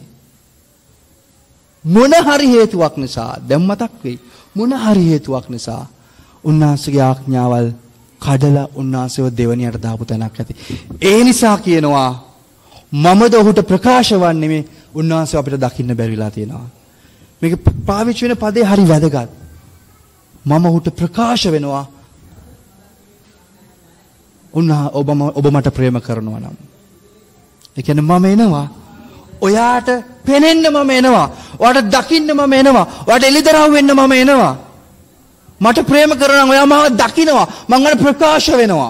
A: මොන හරි හේතුවක් නිසා දැන් මතක් වෙයි. මොන හරි හේතුවක් නිසා උන්වහන්සේගේ ආඥාවල් කඩලා උන්වහන්සේව දෙවණියට දාපු තැනක් ඇති. ඒ නිසා කියනවා මමද ඔහුට ප්‍රකාශ වන්නේ මේ උන්වහන්සේ අපිට දකින්න බැරි වෙලා තියෙනවා. මේක පාවිච්චි වෙන පදේ හරි වැදගත්. මම ඔහුට ප්‍රකාශ වෙනවා ඔබ මට ප්‍රේම කරනවා නම්. ඒ කියන්නේ මම එනවා. ඔයාට පෙනෙන්න මම එනවා. ඔයාට දකින්න මම එනවා. ඔයාට එළිදරව් වෙන්න මම එනවා. මට ප්‍රේම කරනවා ඔයා මාව දකිනවා. මම අර ප්‍රකාශ වෙනවා.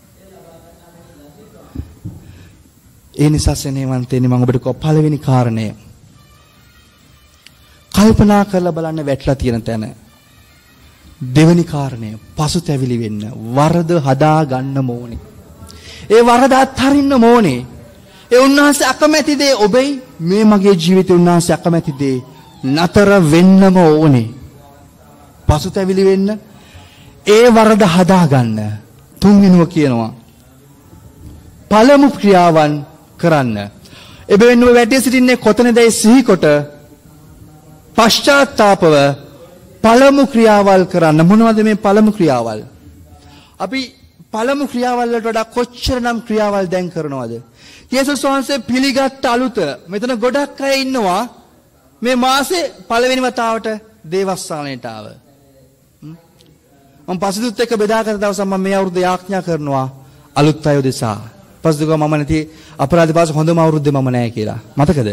A: ඒ නිසා සෙනෙහවන්තයනි මම ඔබට පළවෙනි කාරණය කල්පනා කරලා බලන්න වැටලා තියෙන තැන. දෙවෙනි කාරණය පසුතැවිලි වෙන්න වරද හදා ගන්න ඕනේ. ඒ වරද අත්හරින්න ඕනේ. ඒ උන්වහන්සේ අකමැති දේ ඔබයි මේ මගේ ජීවිතේ උන්වහන්සේ අකමැති දේ නතර වෙන්නම ඕනේ. පසුතැවිලි වෙන්න ඒ වරද හදා ගන්න. තුන්වෙනිව කියනවා පළමු ක්‍රියාවන් කරන්න. එබැවින් ඔබ වැටී සිටින්නේ කොතනදයි සිහිකොට පශ්චාත්තාපව පළමු ක්‍රියාවල් කරන්න. මොනවද මේ පළමු ක්‍රියාවල්? අපි පළමු ක්‍රියාවල් වලට වඩා කොච්චරනම් ක්‍රියාවල් දැන් කරනවද? යේසුස් වහන්සේ පිළිගත් අලුත මෙතන ගොඩක් අය ඉන්නවා මේ මාසේ පළවෙනි වතාවට දේවස්ථානයට ආව. මම පසුදුත් එක්ක බෙදාගත්ත දවසක් මම මේ අවුරුද්ද යාඥා කරනවා අලුත් අය උදෙසා. පසුදුක මම නැති අපරාධ පාස හොඳම අවුරුද්දේ මම නැහැ කියලා. මතකද?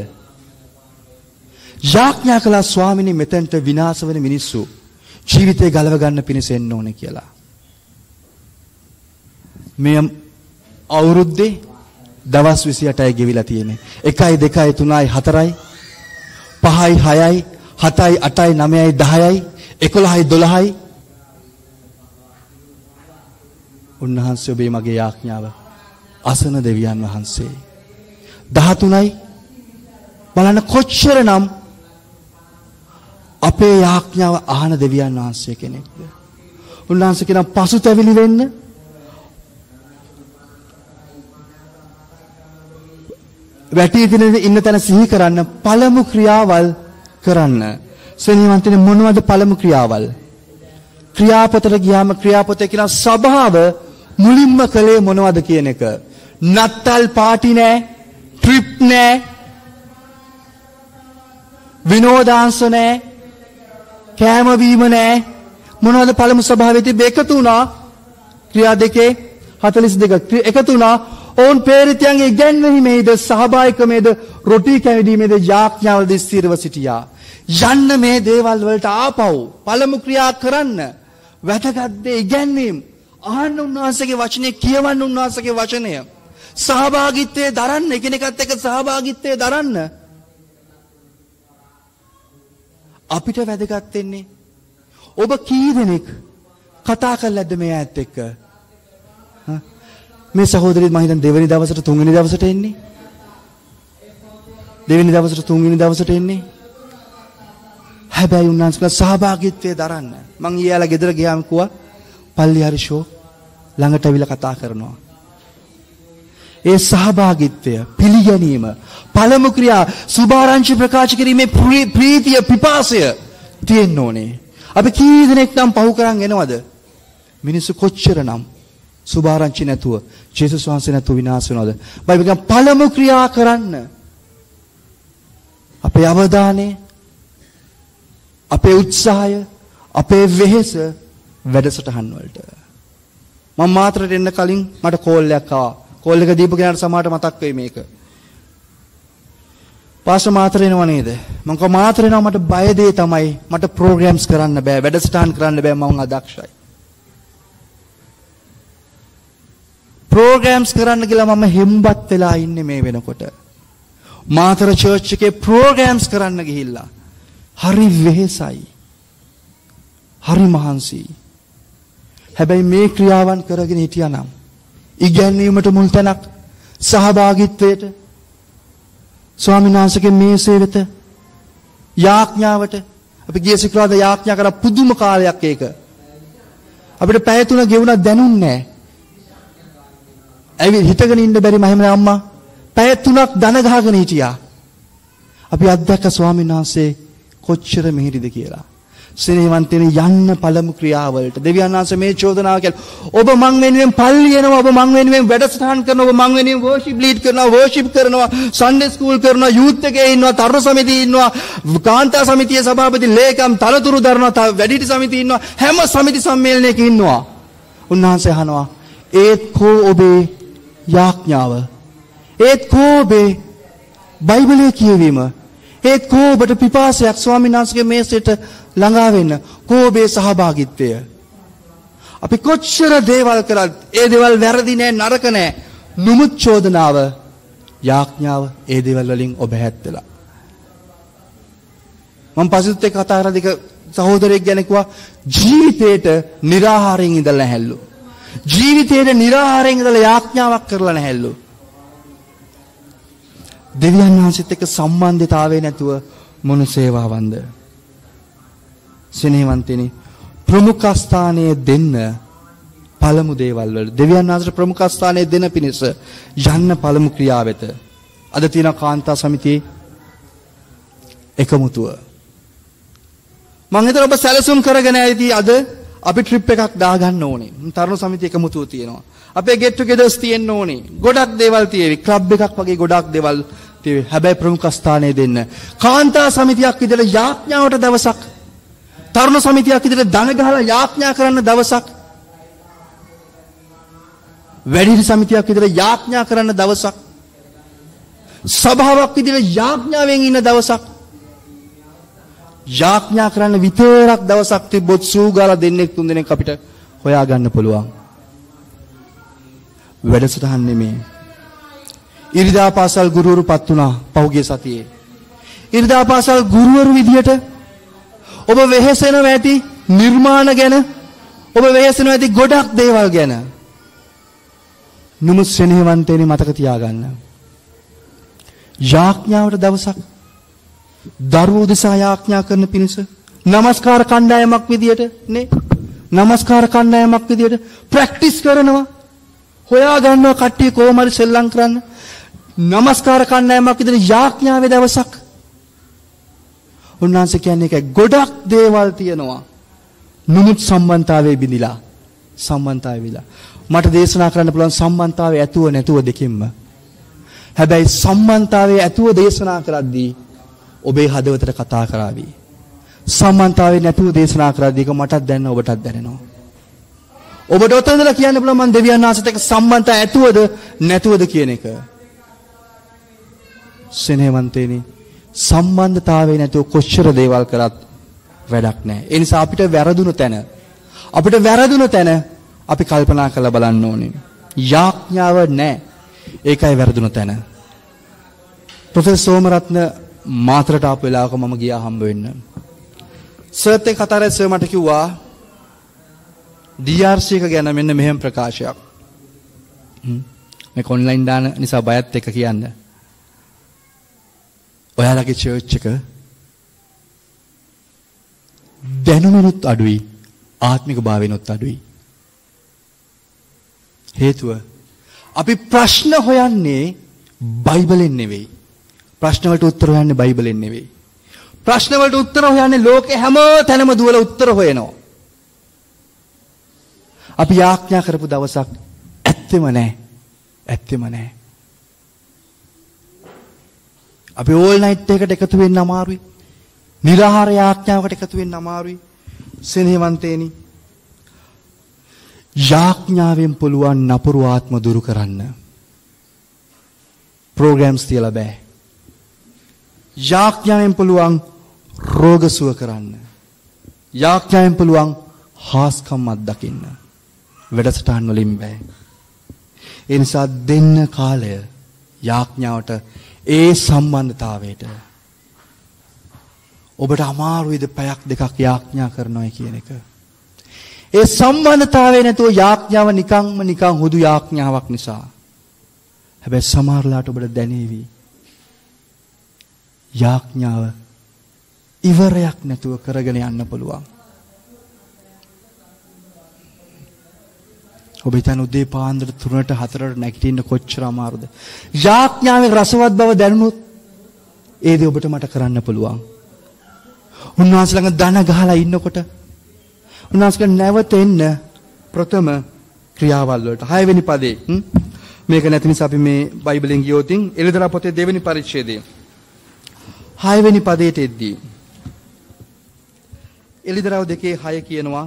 A: යාඥා කළා ස්වාමිනේ මෙතෙන්ට විනාශ වෙන මිනිස්සු ජීවිතේ ගලව ගන්න පිණිස එන්න ඕනේ කියලා. මේ අවුරුද්දේ දවස් 28යි ගෙවිලා තියෙන්නේ. 1යි 2යි 3යි 4යි 5යි 6යි 7යි 8යි 9යි 10යි 11යි 12යි. උන්වහන්සේ ඔබේ මගේ යාඥාව අසන දෙවියන් වහන්සේ 13යි බලන්න කොච්චරනම් අපේ යාඥාව අහන දෙවියන් වහන්සේ කෙනෙක්ද? උන්වහන්සේ කියන පසුතැවිලි වෙන්න වැටි ඉන්න තැන සිහි කරන්න පළමු ක්‍රියාවල් කරන්න. සෙනෙහවන්තනේ මොනවද පළමු ක්‍රියාවල්? ක්‍රියාපතට ගියාම ක්‍රියාපතේ කියන ස්වභාව මුලින්ම කළේ මොනවද කියන එක. නත්තල් පාටි නෑ, ට්‍රිප් නෑ, විනෝදාංශ නෑ, කෑම බීම නෑ. මොනවද පළමු ස්වභාවය තිබ්බේ? එකතු වුණා. ක්‍රියා 2:42 එකතු වුණා. ඔවුන් පේරිතයන්ගේ ඉගැන්වීමේද සහභාගීකමේද රොටි කැවිදීමේද යාඥාවලදී ස්ථිරව සිටියා. යන්න මේ දේවල් වලට ආපහු පළමු ක්‍රියා කරන්න. වැදගත් දේ ඉගැන්වීම. අහන්න උන්වහන්සේගේ වචනේ, කියවන්න උන්වහන්සේගේ වචනය. සහභාගීත්වයේ දරන්න, එකිනෙකත් එක්ක සහභාගීත්වයේ දරන්න. අපිට වැදගත් වෙන්නේ ඔබ කී දෙනෙක් කතා කරලාද මේ ඈත් එක්ක? මේ සහෝදරිය මම හිතන්නේ දෙවෙනි දවසට තුන්වෙනි දවසට එන්නේ. දෙවෙනි දවසට තුන්වෙනි දවසට එන්නේ. හැබැයි උන්වහන්සේලා සහභාගීත්වයේ දරන්න. මං ඊයාලා ගෙදර ගියාම කිව්වා පල්ලි හරිෂෝ ළඟට අවිලා කතා කරනවා. ඒ සහභාගීත්වය, පිළිගැනීම, පළමු ක්‍රියා, සුභාරංචි ප්‍රකාශ කිරීමේ ප්‍රීතිය, පිපාසය තියෙන්න ඕනේ. අපි කී දෙනෙක් නම් පහු කරන් එනවද? මිනිස්සු කොච්චරනම් සුභාරංචි නැතුව, ජේසුස් වහන්සේ නැතුව විනාශ වෙනවද? බයිබල් කියන පළමු ක්‍රියා කරන්න. අපේ අවධානය, අපේ උත්සාහය, අපේ වෙහෙස වැඩසටහන් වලට. මම මාත්‍රට එන්න කලින් මට කෝල් එකක් ආවා. කෝල් එක දීපු කෙනාට සමහරට මතක් වෙයි මේක. පාස්ටර් මාත්‍ර එනවා නේද? මම කව මාත්‍ර එනවා, මට බය දේ තමයි මට ප්‍රෝග්‍රෑම්ස් කරන්න බෑ, වැඩසටහන් කරන්න බෑ, මම අදක්ෂයි. ප්‍රෝග්‍රෑම්ස් කරන්න කියලා මම හෙම්බත් වෙලා ඉන්නේ මේ වෙනකොට. මාතර චර්ච් එකේ ප්‍රෝග්‍රෑම්ස් කරන්න ගිහිල්ලා හරි වෙහෙසයි. හරි මහන්සියි. හැබැයි මේ ක්‍රියාවන් කරගෙන හිටියානම් ඉගැන්වීමට මුල් තැනක්, සහභාගීත්වයට, ස්වාමීන් වහන්සේගේ මේසේ වෙත, යාඥාවට අපි ගිය සිකුරාදා යාඥා කරා පුදුම කාලයක් ඒක. අපිට පැය 3 ගෙවුණා දැනුන්නේ නැහැ. ඇවිත් හිටගෙන ඉන්න බැරි මම එහෙම අම්මා පැය 3ක් දන ගහගෙන හිටියා. අපි අත්දැක්ක ස්වාමීන් වහන්සේ කොච්චර මිහිරිද කියලා. සිනේවන්තයනි යන්න පළමු ක්‍රියාවලට. දෙවියන් වහන්සේ මේ චෝදනාව කියලා. ඔබ මං වෙනුවෙන් පල්ලි යනවා, ඔබ මං වෙනුවෙන් වැඩසටහන් කරනවා, ඔබ මං වෙනුවෙන් වර්ෂිප් ලීඩ් කරනවා, වර්ෂිප් කරනවා, සන්ඩේ ස්කූල් කරනවා, යූත් එකේ ඉන්නවා, තරුණ සමිතියේ ඉන්නවා, කාන්තා සමිතියේ සභාපති ලේකම් තලතුරු දරනවා, වැඩිහිටි සමිතියේ ඉන්නවා, හැම සමිති සම්මේලනයක ඉන්නවා. උන්වහන්සේ අහනවා ඒත් කෝ ඔබේ යාඥාව? ඒත් කෝ ඔබේ බයිබලයේ කියවීම? ඒත් කෝ ඔබට පිපාසයක් ස්වාමීන් වහන්සේගේ මේසෙට ළඟා වෙන්න? කෝ ඔබේ සහභාගීත්වය? අපි කොච්චර දේවල් කරත් ඒ දේවල් වැරදි නෑ, නරක නෑ. නුමුත් චෝදනාව, යාඥාව ඒ දේවල් වලින් ඔබ හැත්තලා. මම පසුත් එක්ක කතා කරලා දෙක සහෝදරයෙක් ගැන කිව්වා ජීවිතේට निराहाරයෙන් ඉඳලා නැහැලු. ජීවිතේට निराहाරයෙන් ඉඳලා යාඥාවක් කරලා නැහැලු. දෙවියන් වහන්සේත් එක්ක සම්බන්ධතාවය නැතුව මොන සේවාවන්ද? සිනේවන්තනි ප්‍රමුඛ ස්ථානයේ දෙන්න පළමු දේවල් වල දෙවියන් වහන්සේට ප්‍රමුඛ ස්ථානයේ දෙන පිණිස යන්න පළමු ක්‍රියාවෙත. අද තියෙන කාන්තා සමිතියේ එකමුතුව. මම හිතනවා ඔබ සැලසුම් කරගෙන ඇවිදී අද අපි ට්‍රිප් එකක් දාගන්න ඕනේ. තරුණ සමිතිය එකමුතුව තියෙනවා. අපේ get togethers තියෙන්න ඕනේ. ගොඩක් දේවල් තියෙවි. ක්ලබ් එකක් වගේ ගොඩක් දේවල් තියෙවි. හැබැයි ප්‍රමුඛ ස්ථානයේ දෙන්න. කාන්තා සමිතියක් විදිහට යාඥාවට දවසක්. තරුණ සමිතියක් විදිහට දන ගහලා යාඥා කරන්න දවසක්. වැඩිහිටි සමිතියක් විදිහට යාඥා කරන්න දවසක්. සභාවක් විදිහට යාඥාවෙන් ඉන්න දවසක්. යාඥා කරන්න විතරක් දවසක් තිබ්බොත් සූගාලා දෙන්නෙක් තුන් දෙනෙක් අපිට හොයා ගන්න පුළුවන්. වැඩසටහන් නෙමෙයි. ඉරිදා පාසල් ගුරුවරුපත් වුණා පහුගිය සතියේ. ඉරිදා පාසල් ගුරුවරු විදියට ඔබ වෙහෙසෙනවා ඇති නිර්මාණ ගැන, ඔබ වෙහෙසෙනවා ඇති ගොඩක් දේවල් ගැන. නමුත් සෙනෙහවන්තයනි මතක තියාගන්න. යාඥාවට දවසක් දරුවෝ දෙසා යාඥා කරන පිණිස නමස්කාර කණ්ඩායමක් විදියට නේ, නමස්කාර කණ්ඩායමක් විදියට ප්‍රැක්ටිස් කරනවා. හොයා ගන්නවා කට්ටිය කොහොම හරි සෙල්ලම් කරන්න. නමස්කාර කණ්ඩායමක් විදියට යාඥාවේ දවසක්. උන්වහන්සේ කියන්නේ ඒකයි ගොඩක් දේවල් තියෙනවා. නුමුත් සම්බන්ධතාවයේ බිඳිලා. සම්බන්ධතාවය විලා. මට දේශනා කරන්න පුළුවන් සම්බන්ධතාවය ඇතුව නැතුව දෙකින්ම. හැබැයි සම්බන්ධතාවයේ ඇතුව දේශනා කරද්දී ඔබේ හදවතට කතා කරાવી. සම්බන්ධතාවයේ නැතුව දේශනා කරද්දී ඒක මටත් දැනෙනවා, ඔබටත් දැනෙනවා. ඔබට ඔතනදලා කියන්න පුළුවන් මම දෙවියන් වහන්සේත් එක්ක සම්බන්ධතාවය ඇතුවද නැතුවද කියන එක. සෙනෙහවන්තේනි සම්බන්ධතාවයේ නැතුව කොච්චර දේවල් කරත් වැඩක් නැහැ. ඒ නිසා අපිට වැරදුන තැන අපි කල්පනා කරලා බලන්න ඕනේ. යාඥාව නැහැ. ඒකයි වැරදුන තැන. ප්‍රොෆෙසර් සෝමරත්න මාතරට ආපු වෙලාවක මම ගියා හම්බ වෙන්න. සර්ත් එක්ක කතා කරලා සර් මට කිව්වා DRC එක ගැන මෙන්න මෙහෙම ප්‍රකාශයක්. මේක ඔන්ලයින් දාන නිසා බයත් එක්ක කියන්න. ඔයාලගේ චර්ච් එක දැනුමෙනුත් අඩුයි, ආත්මික භාවයෙනුත් අඩුයි. හේතුව අපි ප්‍රශ්න හොයන්නේ බයිබලෙන් නෙවෙයි. ප්‍රශ්න වලට උත්තර හොයන්නේ බයිබලෙන් නෙවෙයි. ප්‍රශ්න වලට උත්තර හොයන්නේ ලෝකේ හැම තැනම දුවලා උත්තර හොයනවා. අපි යාඥා කරපු දවසක් ඇත්තෙම නැහැ. අපි ඕල් නයිට් එකකට එකතු වෙන්න අමාරුයි. निराहार යාඥාවකට එකතු වෙන්න අමාරුයි. සෙනෙහවන්තේනි යාඥාවෙන් පුළුවන් නපුරු ආත්ම දුරු කරන්න. ප්‍රෝග්‍රෑම්ස් තියලා බෑ. යාඥාවෙන් පුළුවන් රෝග සුව කරන්න. යාඥාවෙන් පුළුවන් හාස්කම් අත්දකින්න. වැඩසටහන් වලින් බෑ. ඒ නිසා දෙන්න කාලය යාඥාවට, ඒ සම්බන්ධතාවයට. ඔබට අමාරුයිද පැයක් දෙකක් යාඥා කරනවා කියන එක? ඒ සම්බන්ධතාවය නැතුව යාඥාව නිකන් හුදු යාඥාවක් නිසා. හැබැයි සමහරලාට ඔබට දැනේවි යාඥාව ඉවරයක් නැතුව කරගෙන යන්න පුළුවන්. ඔබ හිතන උදේ පාන්දර 3ට 4ට නැගිටින්න කොච්චර අමාරුද? යාඥාවේ රසවත් බව දැනුනොත් ඒ දේ ඔබට මට කරන්න පුළුවන්. උන්වහන්සේ ළඟ දන ගහලා ඉන්නකොට උන්වහන්සේ නැවත එන්න ප්‍රථම ක්‍රියාවල් වලට 6 වෙනි පදේ මේක නැති නිසා අපි මේ බයිබලෙන් ගියොතින් එළිදරව් පොතේ 2 වෙනි පරිච්ඡේදයේ 6 වෙනි පදයට එද්දී එළිදරව් 2:6 කියනවා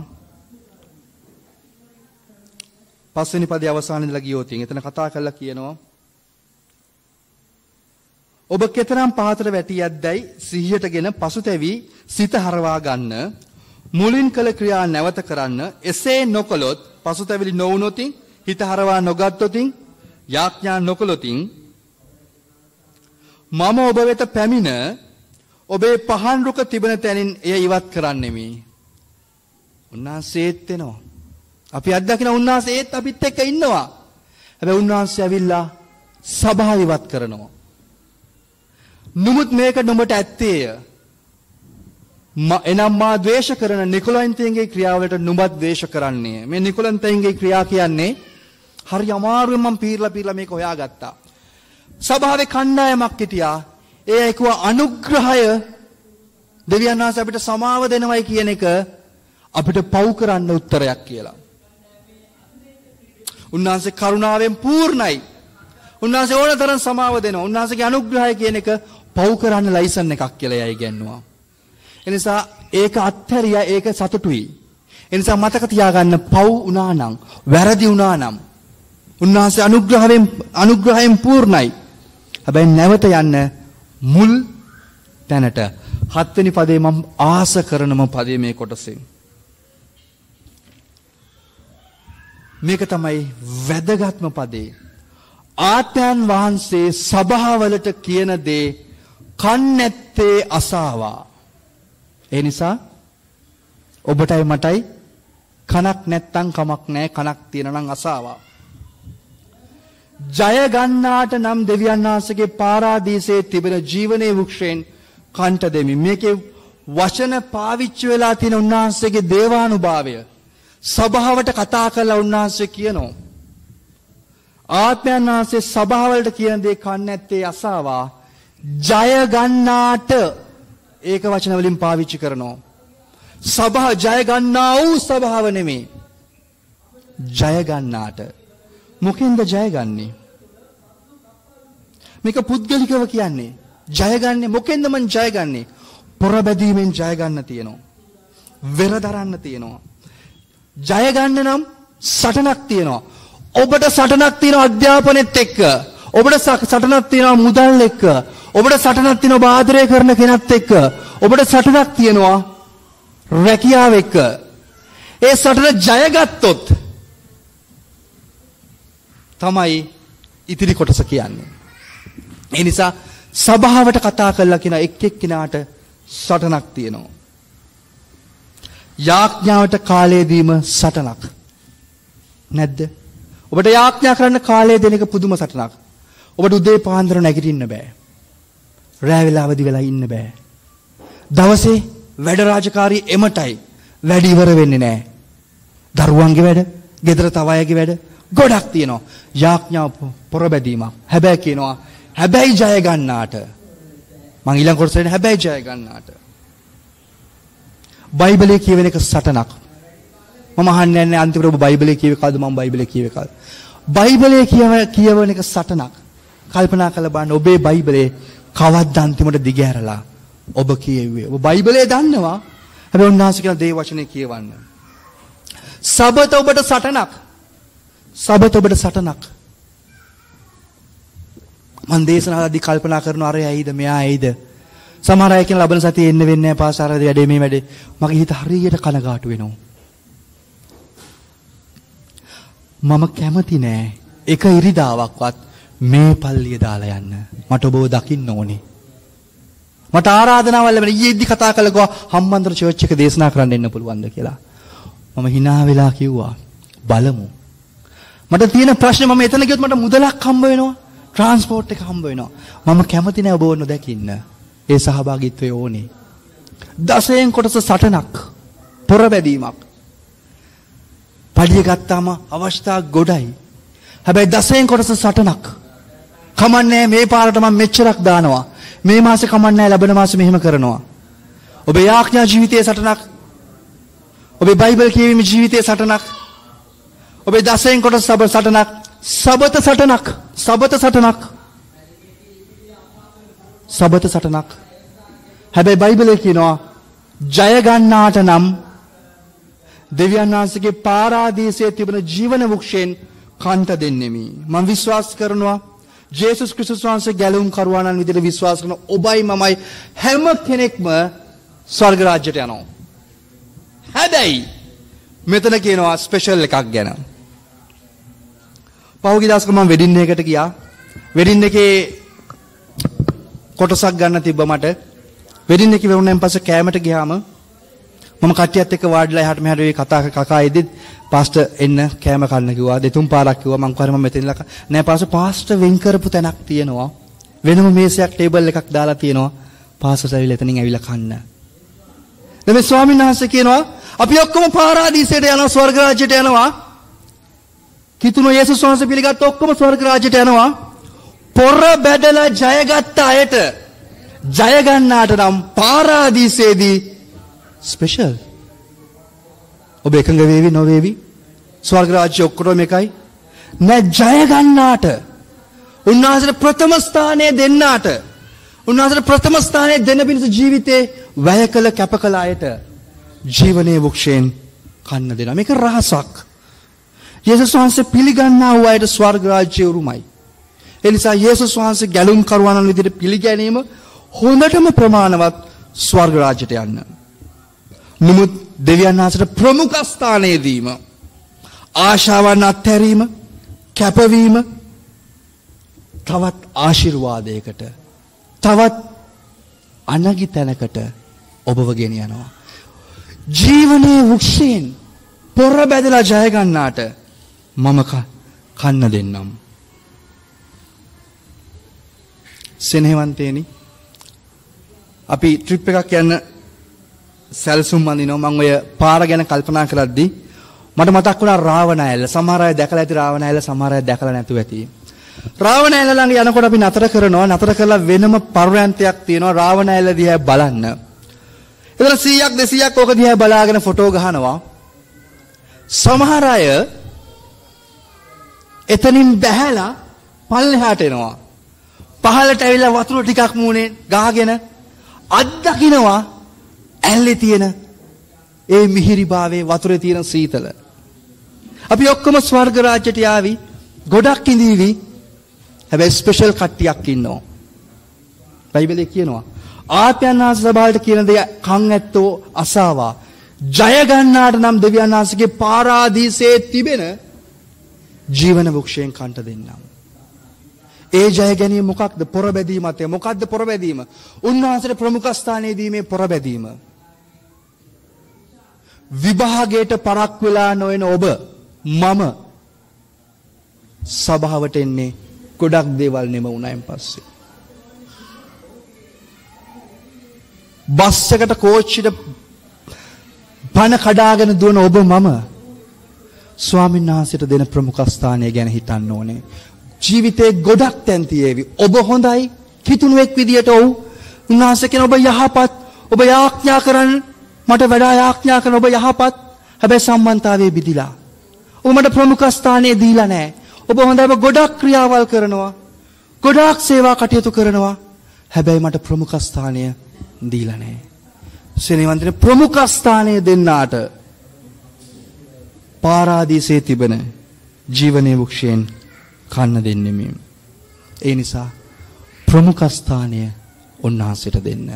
A: 5 වෙනි පදේ අවසානයේ ඉඳලා ගියොතින් එතන කතා කරලා කියනවා ඔබ කෙතරම් පහතට වැටි යද්දයි සිහියටගෙන පසුතැවි සිත හරවා ගන්න මුලින් කළ ක්‍රියා නැවත කරන්න එසේ නොකළොත් පසුතැවිලි නොවුනොතින් හිත හරවා නොගත්තොතින් යාඥා නොකළොතින් මම ඔබ වෙත පැමිණ ඔබේ පහන් රුක තිබෙන තැනින් එය ඉවත් කරන්නෙමි. උන්වහන්සේත් එනවා. අපි අත්දකින උන්වහන්සේත් අපිත් එක්ක ඉන්නවා. හැබැයි උන්වහන්සේ ඇවිල්ලා සභාව ඉවත් කරනවා. නමුත් මේක නුඹට ඇත්තේය. එනම් මා ද්වේෂ කරන නිකොලන්තයන්ගේ ක්‍රියාවලට නුඹත් ද්වේෂ කරන්නේ. මේ නිකොලන්තයන්ගේ ක්‍රියා කියන්නේ හරි අමාරුවෙන් මම පීරලා මේක හොයාගත්තා. සභාවේ කණ්ඩායමක් හිටියා. ඒ එක්ව අනුග්‍රහය දෙවියන් වහන්සේ අපිට සමාව දෙනවයි කියන එක අපිට පව් කරන්න උත්තරයක් කියලා. උන්වහන්සේ කරුණාවෙන් පූර්ණයි. උන්වහන්සේ ඕන තරම් සමාව දෙනවා. උන්වහන්සේගේ අනුග්‍රහය කියන එක පව් කරන්න ලයිසන් එකක් කියලා එයයි ඉගෙනුවා. එනිසා ඒක අත්හැරියා ඒක සතුටුයි. එනිසා මතක තියාගන්න පව් වුණා නම් වැරදි වුණා නම් උන්වහන්සේ අනුග්‍රහයෙන් පූර්ණයි. හැබැයි නැවත යන්න මුල් තැනට 7 වෙනි පදේ මම ආස කරනම පදේ මේ කොටසෙන්. මේක තමයි වැදගත්ම පදේ. ආත්මයන් වහන්සේ සභාවලට කියන දේ කන්නැත්තේ අසාවා. ඒ නිසා ඔබටයි මටයි කනක් නැත්තම් කමක් නැහැ, කනක් තියෙනවා නම් අසාවා. ජය ගන්නාට නම් දෙවියන් වහන්සේගේ පාරාදීසයේ තිබෙන ජීවනයේ වෘක්ෂයෙන් කන්ට දෙමි. මේකේ වචන පාවිච්චි වෙලා තියෙන උන්වහන්සේගේ දේවානුභාවය සභාවට කතා කරලා උන්වහන්සේ කියනවා. ආත්මයන් වහන්සේ සභාවලට කියන දේ කන්නැත්තේ අසාවා. ජය ගන්නාට ඒක වචන වලින් පාවිච්චි කරනවා. සභාව ජය ගන්නා වූ සභාව නෙමෙයි. ජය ගන්නාට. මොකෙන්ද ජය ගන්නේ? මේක පුද්ගලිකව කියන්නේ. ජය ගන්නේ මොකෙන්ද මං ජය ගන්නේ? පොරබැදීමෙන් ජය ගන්න තියෙනවා. වෙර දරන්න තියෙනවා. ජය ගන්න නම් සටනක් තියෙනවා. ඔබට සටනක් තියෙනවා අධ්‍යාපනයේත් එක්ක. ඔබට සටනක් තියෙනවා මුදල් එක්ක. ඔබට සටනක් තියෙනවා බාධරය කරන කෙනත් එක්ක. ඔබට සටනක් තියෙනවා රැකියාව එක්ක. ඒ සටන ජයගත්තොත් තමයි ඉතිරි කොටස කියන්නේ. ඒ නිසා සභාවට කතා කරලා කියන එක් එක්කිනාට සටනක් තියෙනවා. යාඥාවට කාලය දීම සටනක්. නැද්ද? ඔබට යාඥා කරන්න කාලය දෙන එක පුදුම සටනක්. ඔබට උදේ පාන්දර නැගිටින්න බෑ. රෑ වෙලා අවදි වෙලා ඉන්න බෑ. දවසේ වැඩ රාජකාරී එමටයි වැඩි ඉවර වෙන්නේ නැහැ. දරුවන්ගේ වැඩ, ගෙදර තව අයගේ වැඩ ගොඩක් තියෙනවා. යාඥාව පොරබැදීමක්. හැබැයි කියනවා හැබැයි ජය ගන්නාට. මම ඊළඟ කොටසෙන් හැබැයි ජය ගන්නාට. බයිබලයේ කියවෙන එක සටනක්. මම අහන්නේ නැහැ අන්තිමට ඔබ බයිබලයේ කියවේ කවද මම බයිබලයේ කියවේ කවද. බයිබලයේ කියවන එක සටනක්. කල්පනා කරලා බලන්න ඔබේ බයිබලයේ කවද්ද අන්තිමට දිගහැරලා ඔබ කියුවේ. ඔබ බයිබලයේ දන්නවා. හැබැයි උන්වහන්සේ කියන දේ වචනේ කියවන්න. සබත ඔබට සටනක්. සබත ඔබට සටනක්. මම දේශනාවලදී කල්පනා කරනවා අර ඇයිද මෙයා ඇයිද. සමහර අය කියන ලබන සතියේ එන්න වෙන්නේ නැහැ පාසාර වැඩේ මේ වැඩේ. මගේ හිත හරියට කනගාටු වෙනවා. මම කැමති නෑ එක ඉරිදාවක්වත් මේ පල්ලිය දාලා යන්න. මට ඔබව දකින්න ඕනේ. මට ආරාධනාවක් ලැබෙන ඊයේදී කතා කළා හම්බන්තොට චර්ච් එක දේශනා කරන්න එන්න පුළුවන්ද කියලා. මම hina වෙලා කිව්වා බලමු. මට තියෙන ප්‍රශ්නේ මම එතන ගියොත් මට මුදලක් හම්බ වෙනවා. ට්‍රාන්ස්පෝර්ට් එක හම්බ වෙනවා. මම කැමති නෑ ඔබ නොදකින්න. ඒ සහභාගීත්වය ඕනේ. 10න් කොටස සටනක්. පොරබැදීමක්. පඩිය ගත්තාම අවස්ථා ගොඩයි. හැබැයි 10න් කොටස සටනක්. කමන්නේ මේ පාරට මම මෙච්චරක් දානවා. මේ මාසේ කමන්නේ ලැබෙන මාසේ මෙහෙම කරනවා. ඔබේ යාඥා ජීවිතයේ සටනක්. ඔබේ බයිබල් කියවීම ජීවිතයේ සටනක්. ඔබේ දසයෙන් කොට සටනක්. සබත සටනක්. සබත සටනක්. සබත සටනක්. හැබැයි බයිබලයේ කියනවා ජය ගන්නාට නම් දෙවියන් වහන්සේගේ පාරාදීසයේ තිබෙන ජීවන වෘක්ෂයෙන් කන්ට දෙන්නෙමි. මම විශ්වාස කරනවා ජේසුස් ක්‍රිස්තුස් වහන්සේ ගැලවුම් කරුවාණන් විදිහට විශ්වාස කරන ඔබයි මමයි හැම කෙනෙක්ම ස්වර්ග රාජ්‍යයට යනවා. හැබැයි මෙතන කියනවා ස්පෙෂල් එකක් ගැන. පහුගිය දවසක මම වෙඩින් එකකට ගියා. වෙඩින් එකේ කොටසක් ගන්න තිබ්බ මට. වෙඩින් එකේ වුණාන් පස්සේ කෑමට ගියාම මම කට්ටියත් එක්ක වාඩිලා එහාට මෙහාට වෙයි කකා ඉදිත් පාස්ටර් එන්න කෑම කන්න කිව්වා. දෙතුන් පාරක් කිව්වා. මං කිව්වා මම මෙතනලා නෑ පාස්ටර් වෙන් කරපු තැනක් තියෙනවා. වෙනම මේසයක් ටේබල් එකක් දාලා තියෙනවා. පාස්ටර් ඇවිල්ලා එතනින් ඇවිල්ලා කන්න. දැන් මේ ස්වාමීන් වහන්සේ කියනවා අපි ඔක්කොම පාරාදීසයට යනවා ස්වර්ග රාජ්‍යයට යනවා. කිතුණු යේසුස් වහන්සේ පිළිගත්ත ඔක්කොම ස්වර්ග රාජ්‍යයට යනවා. පොර බැදලා ජයගත්ත අයට ජය ගන්නාට නම් පාරාදීසයේදී ස්පෙෂල්. ඔබ එකඟ වේවි නොවේවි? ස්වර්ග රාජ්‍ය ඔක්කොම එකයි. නෑ ජය ගන්නාට උන්වහන්සේට ප්‍රථම ස්ථානය දෙන්නාට උන්වහන්සේට ප්‍රථම ස්ථානය දෙන්න පිණිස ජීවිතේ වැය කළ කැප කළ අයට ජීවනයේ වෘක්ෂයෙන් කන්න දෙනවා. මේක රහසක්. යේසුස් වහන්සේ පිළිගන්නා වූ අයට ස්වර්ග රාජ්‍ය උරුමයි. ඒ නිසා යේසුස් වහන්සේ ගැලුම් කරුවාණන් විදිහට පිළිගැනීම හොඳටම ප්‍රමාණවත් ස්වර්ග රාජ්‍යයට යන්න. නමුත් දෙවියන් වහන්සේට ප්‍රමුඛ ස්ථානය දීම, ආශාවන් අත්හැරීම, කැපවීම තවත් ආශිර්වාදයකට, තවත් අනගි තැනකට ඔබව ගෙන යනවා. ජීවනයේ වෘක්ෂයෙන් පොර බැදලා ජය ගන්නාට මම කන්න දෙන්නම්. සෙනෙහවන්තේනි, අපි ට්‍රිප් එකක් යන්න සැලසුම් අඳිනවා. මම ඔය පාර ගැන කල්පනා කරද්දී මට මතක් වුණා රාවණෑල්ල. සමහර අය දැකලා ඇති රාවණෑල්ල, සමහර අය දැකලා නැතුව ඇති. රාවණෑල්ල ළඟ යනකොට අපි නතර කරනවා. නතර කරලා වෙනම පර්යන්තයක් තියෙනවා රාවණෑල්ල දිහා බලන්න. එතන 100ක් 200ක් ඕක දිහා බලාගෙන ෆොටෝ ගහනවා. සමහර අය එතනින් බැහැලා පල්ලෙහාට එනවා. පහළට ඇවිල්ලා වතුර ටිකක් මූණේ ගහගෙන අත්දකින්නවා ඇල්ලේ තියෙන ඒ මිහිරිභාවයේ වතුරේ තියෙන සීතල. අපි ඔක්කොම ස්වර්ග රාජ්‍යයට යාවි. ගොඩක් ඉඳීවි. හැබැයි ස්පෙෂල් කට්ටියක් ඉන්නවා. බයිබලයේ කියනවා ආත්මයන් වහන්සේ සභාවට කියන දේ කන් ඇත්තෝ අසාවා. ජය ගන්නාට නම් දෙවියන් වහන්සේගේ පාරාදීසයේ තිබෙන ජීවන වෘක්ෂයෙන් කන්ට දෙන්නම්. ඒ ජය ගැනීම මොකක්ද? පොරබැදීමත්. මොකක්ද පොරබැදීම? උන්වහන්සේට ප්‍රමුඛ ස්ථානයේ දීමේ පොරබැදීම. විභාගයට පරක් වෙලා නොවන ඔබ මම සභාවට එන්නේ ගොඩක් දේවල් නෙම වුණායින් පස්සේ. බස් එකට කෝච්චියට පණ කඩාගෙන දුවන ඔබ මම ස්වාමීන් වහන්සේට දෙන ප්‍රමුඛ ස්ථානය ගැන හිතන්න ඕනේ. ජීවිතේ ගොඩක් තැන් තියේවි. ඔබ හොඳයි කිතුණුවෙක් විදියට ඔව්. උන්වහන්සේ කියන ඔබ යහපත්, ඔබ යාඥා කරන්න මට වඩා යාඥා කරන ඔබ යහපත්. හැබැයි සම්බන්ධතාවයේ බිදිලා. ඔබ මට ප්‍රමුඛ ස්ථානය දීලා නැහැ. ඔබ හොඳයි, ඔබ ගොඩක් ක්‍රියාවල් කරනවා. ගොඩක් සේවා කටයුතු කරනවා. හැබැයි මට ප්‍රමුඛ ස්ථානය දීලා නැහැ. සෙනෙහවන්තනේ ප්‍රමුඛ ස්ථානය දෙන්නාට පාරාදීසයේ තිබෙන ජීවනයේ වෘක්ෂයෙන් කන්න දෙන්නේ මේ. ඒ නිසා ප්‍රමුඛ ස්ථානය උන්වහන්සේට දෙන්න.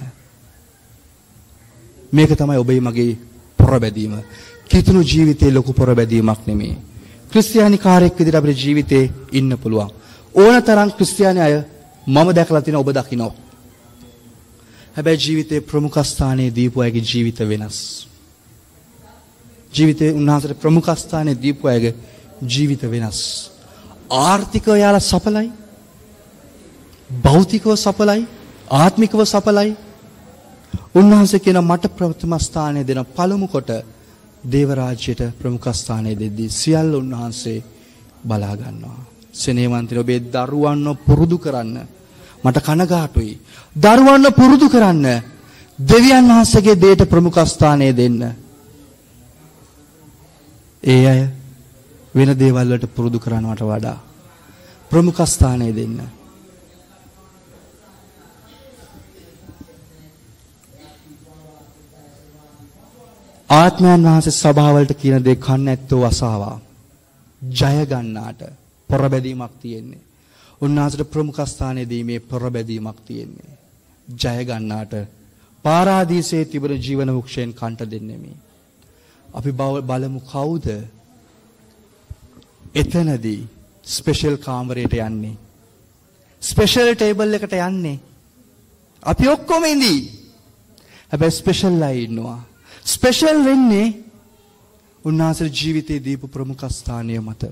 A: මේක තමයි ඔබේ මගේ පොරබැදීම. කිතුණු ජීවිතේ ලොකු පොරබැදීමක් නෙමෙයි. ක්‍රිස්තියානි කාර්යයක් විදිහට අපේ ජීවිතේ ඉන්න පුළුවන්. ඕනතරම් ක්‍රිස්තියානි අය මම දැකලා තියෙන ඔබ දකින්න. හැබැයි ජීවිතේ ප්‍රමුඛ ස්ථානයේ දීපු අයගේ ජීවිත වෙනස්. ජීවිතේ උන්වහන්සේට ප්‍රමුඛ ස්ථානයේ දීපු අයගේ ජීවිත වෙනස්. ආර්ථිකව යාලා සඵලයි. භෞතිකව සඵලයි. ආත්මිකව සඵලයි. උන්වහන්සේ කියන මට ප්‍රථම ස්ථානය දෙන පළමු කොට දේව රාජ්‍යයට ප්‍රමුඛ ස්ථානය දෙද්දී සියල්ල උන්වහන්සේ බලා ගන්නවා. සෙනෙහවන්තනි, ඔබේ දරුවන්ව පුරුදු කරන්න මට කනගාටුයි. දරුවන්ව පුරුදු කරන්න දෙවියන් වහන්සේගේ දෙයට ප්‍රමුඛ ස්ථානය දෙන්න. ඒ අය වෙන දේවල් වලට පුරුදු කරනවට වඩා ප්‍රමුඛ ස්ථානය දෙන්න. ආත්මයන් වහන්සේ සභාවලට කියන දේ කන්න ඇත්තෝ අසාවා. ජය ගන්නාට පොරබැදීමක් තියෙන්නේ. උන්වහන්සේට ප්‍රමුඛ ස්ථානය දීමේ පොරබැදීමක් තියෙන්නේ. ජය ගන්නාට පාරාදීසයේ තිබෙන ජීවන වෘක්ෂයෙන් කන්ට දෙන්නේ මේ. අපි බලමු කවුද එතනදී ස්පෙෂල් කාමරයට යන්නේ. ස්පෙෂල් ටේබල් එකට යන්නේ. අපි ඔක්කොම ඉඳී. හැබැයි ස්පෙෂල් අය ඉන්නවා. ස්පෙෂල් වෙන්නේ උන්වහන්සේගේ ජීවිතයේ දීපු ප්‍රමුඛ ස්ථානය මත.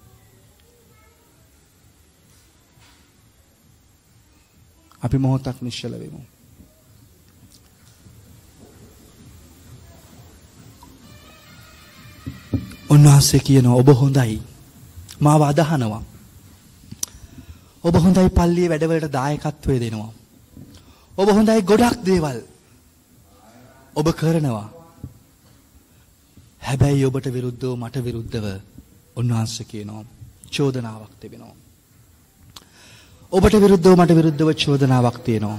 A: අපි මොහොතක් නිශ්චල වෙමු. උන්වහන්සේ කියනවා ඔබ හොඳයි. මාව අදහනවා. ඔබ හොඳයි පල්ලියේ වැඩවලට දායකත්වය දෙනවා. ඔබ හොඳයි ගොඩක් දේවල් ඔබ කරනවා. හැබැයි ඔබට විරුද්ධව මට විරුද්ධව උන්වහන්සේ කියනවා චෝදනාවක් තිබෙනවා. ඔබට විරුද්ධව මට විරුද්ධව චෝදනාවක් තියෙනවා.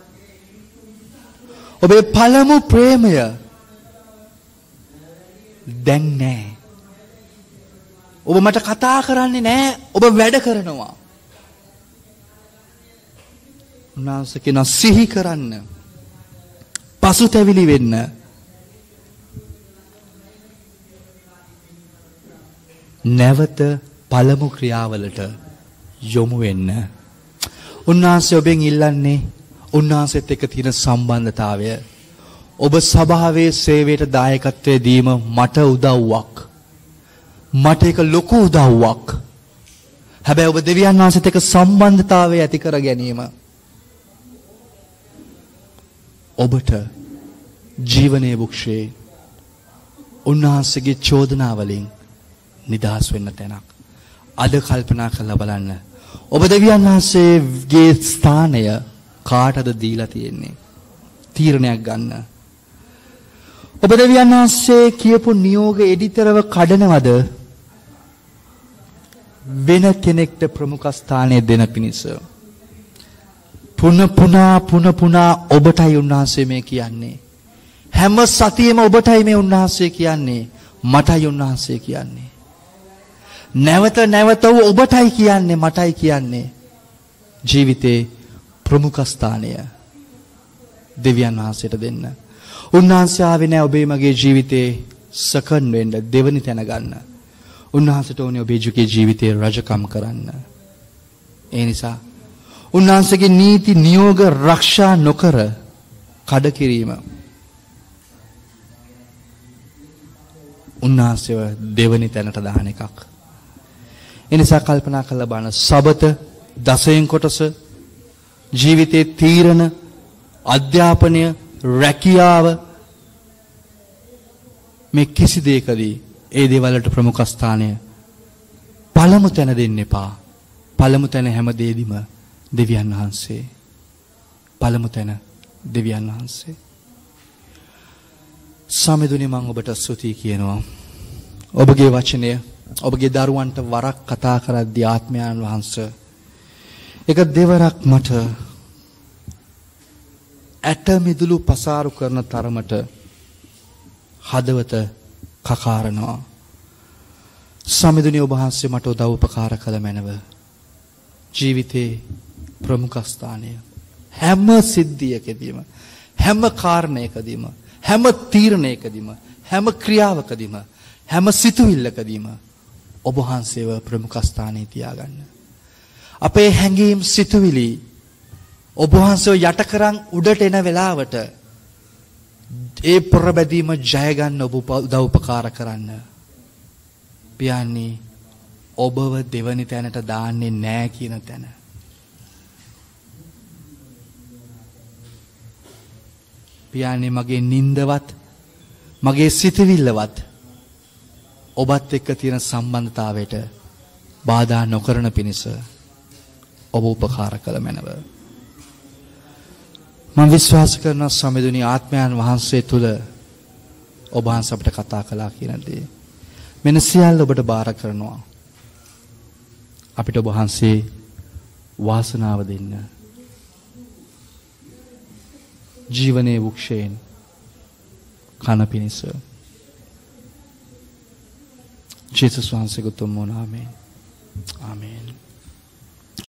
A: ඔබේ පළමු ප්‍රේමය දැන් නැහැ. ඔබ මට කතා කරන්නේ නැහැ. ඔබ වැඩ කරනවා. උන්වහන්සේ කියනවා සිහි කරන්න. පසුතැවිලි වෙන්න. නැවත පළමු ක්‍රියාවලට යොමු වෙන්න. උන්වහන්සේ ඔබෙන් ඉල්ලන්නේ උන්වහන්සේත් එක්ක තියෙන සම්බන්ධතාවය. ඔබ සභාවේ සේවයට දායකත්වයේ දීම මට උදව්වක්. මට ඒක ලොකු උදව්වක්. හැබැයි ඔබ දෙවියන් වහන්සේත් එක්ක සම්බන්ධතාවය ඇති කර ගැනීම ඔබට ජීවනයේ වෘක්ෂයේ උන්වහන්සේගේ චෝදනා වලින් නිදහස් වෙන්න තැනක්. අද කල්පනා කරලා බලන්න. ඔබ දෙවියන් වහන්සේගේ ස්ථානය කාටද දීලා තියෙන්නේ? තීරණයක් ගන්න. ඔබ දෙවියන් වහන්සේ කියපු නියෝග එඩිතරව කඩනවද? වෙන කෙනෙක්ට ප්‍රමුඛ ස්ථානය දෙන පිණිස. පුන පුනා ඔබටයි උන්වහන්සේ මේ කියන්නේ. හැම සතියෙම ඔබටයි මේ උන්වහන්සේ කියන්නේ. මටයි උන්වහන්සේ කියන්නේ. නැවත ඔබටයි කියන්නේ මටයි කියන්නේ. ජීවිතේ ප්‍රමුඛ ස්ථානය දෙවියන් වහන්සේට දෙන්න. උන්වහන්සේ ආවේ නැහැ ඔබේ මගේ ජීවිතේ සකන් වෙන්න දෙවනි තැන ගන්න. උන්වහන්සේට ඕනේ ඔබේ ජීවිතේ රජකම් කරන්න. ඒ නිසා උන්වහන්සේගේ නීති නියෝග ආරක්ෂා නොකර කඩ කිරීම උන්වහන්සේව දෙවනි තැනට දාන එකක්. ඒ නිසා කල්පනා කරලා බලන්න සබත දසයෙන් කොටස ජීවිතේ තීරණ අධ්‍යාපනය රැකියාව මේ කිසි දෙයකදී ඒ දේවල් වලට ප්‍රමුඛ ස්ථානය පළමු තැන දෙන්න එපා. පළමු තැන හැම දෙෙදිම දෙවියන් වහන්සේ. පළමු තැන දෙවියන් වහන්සේ. සමිඳුනි මම ඔබට ස්තුතියි කියනවා. ඔබගේ වචනය ඔබගේ දරුවන්ට වරක් කතා කරද්දී ආත්මයන් වහන්සේ එක දෙවරක් මට ඇට මිදුළු පසාරු කරන තරමට හදවත කකාරනවා. සමිඳුනි ඔබ වහන්සේ මට උදව් උපකාර කළ මැනව. ජීවිතේ ප්‍රමුඛ ස්ථානය හැම සිද්ධියකදීම හැම කාරණයකදීම හැම තීරණයකදීම හැම ක්‍රියාවකදීම හැම සිතුවිල්ලකදීම ඔබ වහන්සේව ප්‍රමුඛ ස්ථානයේ තියාගන්න. අපේ හැඟීම් සිතුවිලි ඔබ වහන්සේව යට කරන් උඩට එන වෙලාවට ඒ ප්‍රබැදීම ජය ගන්න ඔබ උදව් උපකාර කරන්න. පියාණනි ඔබව දෙවනි තැනට දාන්නේ නැහැ කියන තැන. පියාණනි මගේ නින්දවත් මගේ සිතවිල්ලවත් ඔබත් එක්ක තියෙන සම්බන්ධතාවයට බාධා නොකරන පිණිස ඔබ උපකාර කළ මැනව. මම විශ්වාස කරන සමිඳුනි ආත්මයන් වහන්සේ තුල ඔබ වහන්සේ අපිට කතා කළා කියන දේ මෙන්න සියල්ල ඔබට බාර කරනවා. අපිට ඔබ වහන්සේ වාසනාව දෙන්න. ජීවනයේ වෘක්ෂයෙන් කන පිණිස. ජේසුස් වහන්සේගේ උතුම් නාමයෙන්. ආමේන්.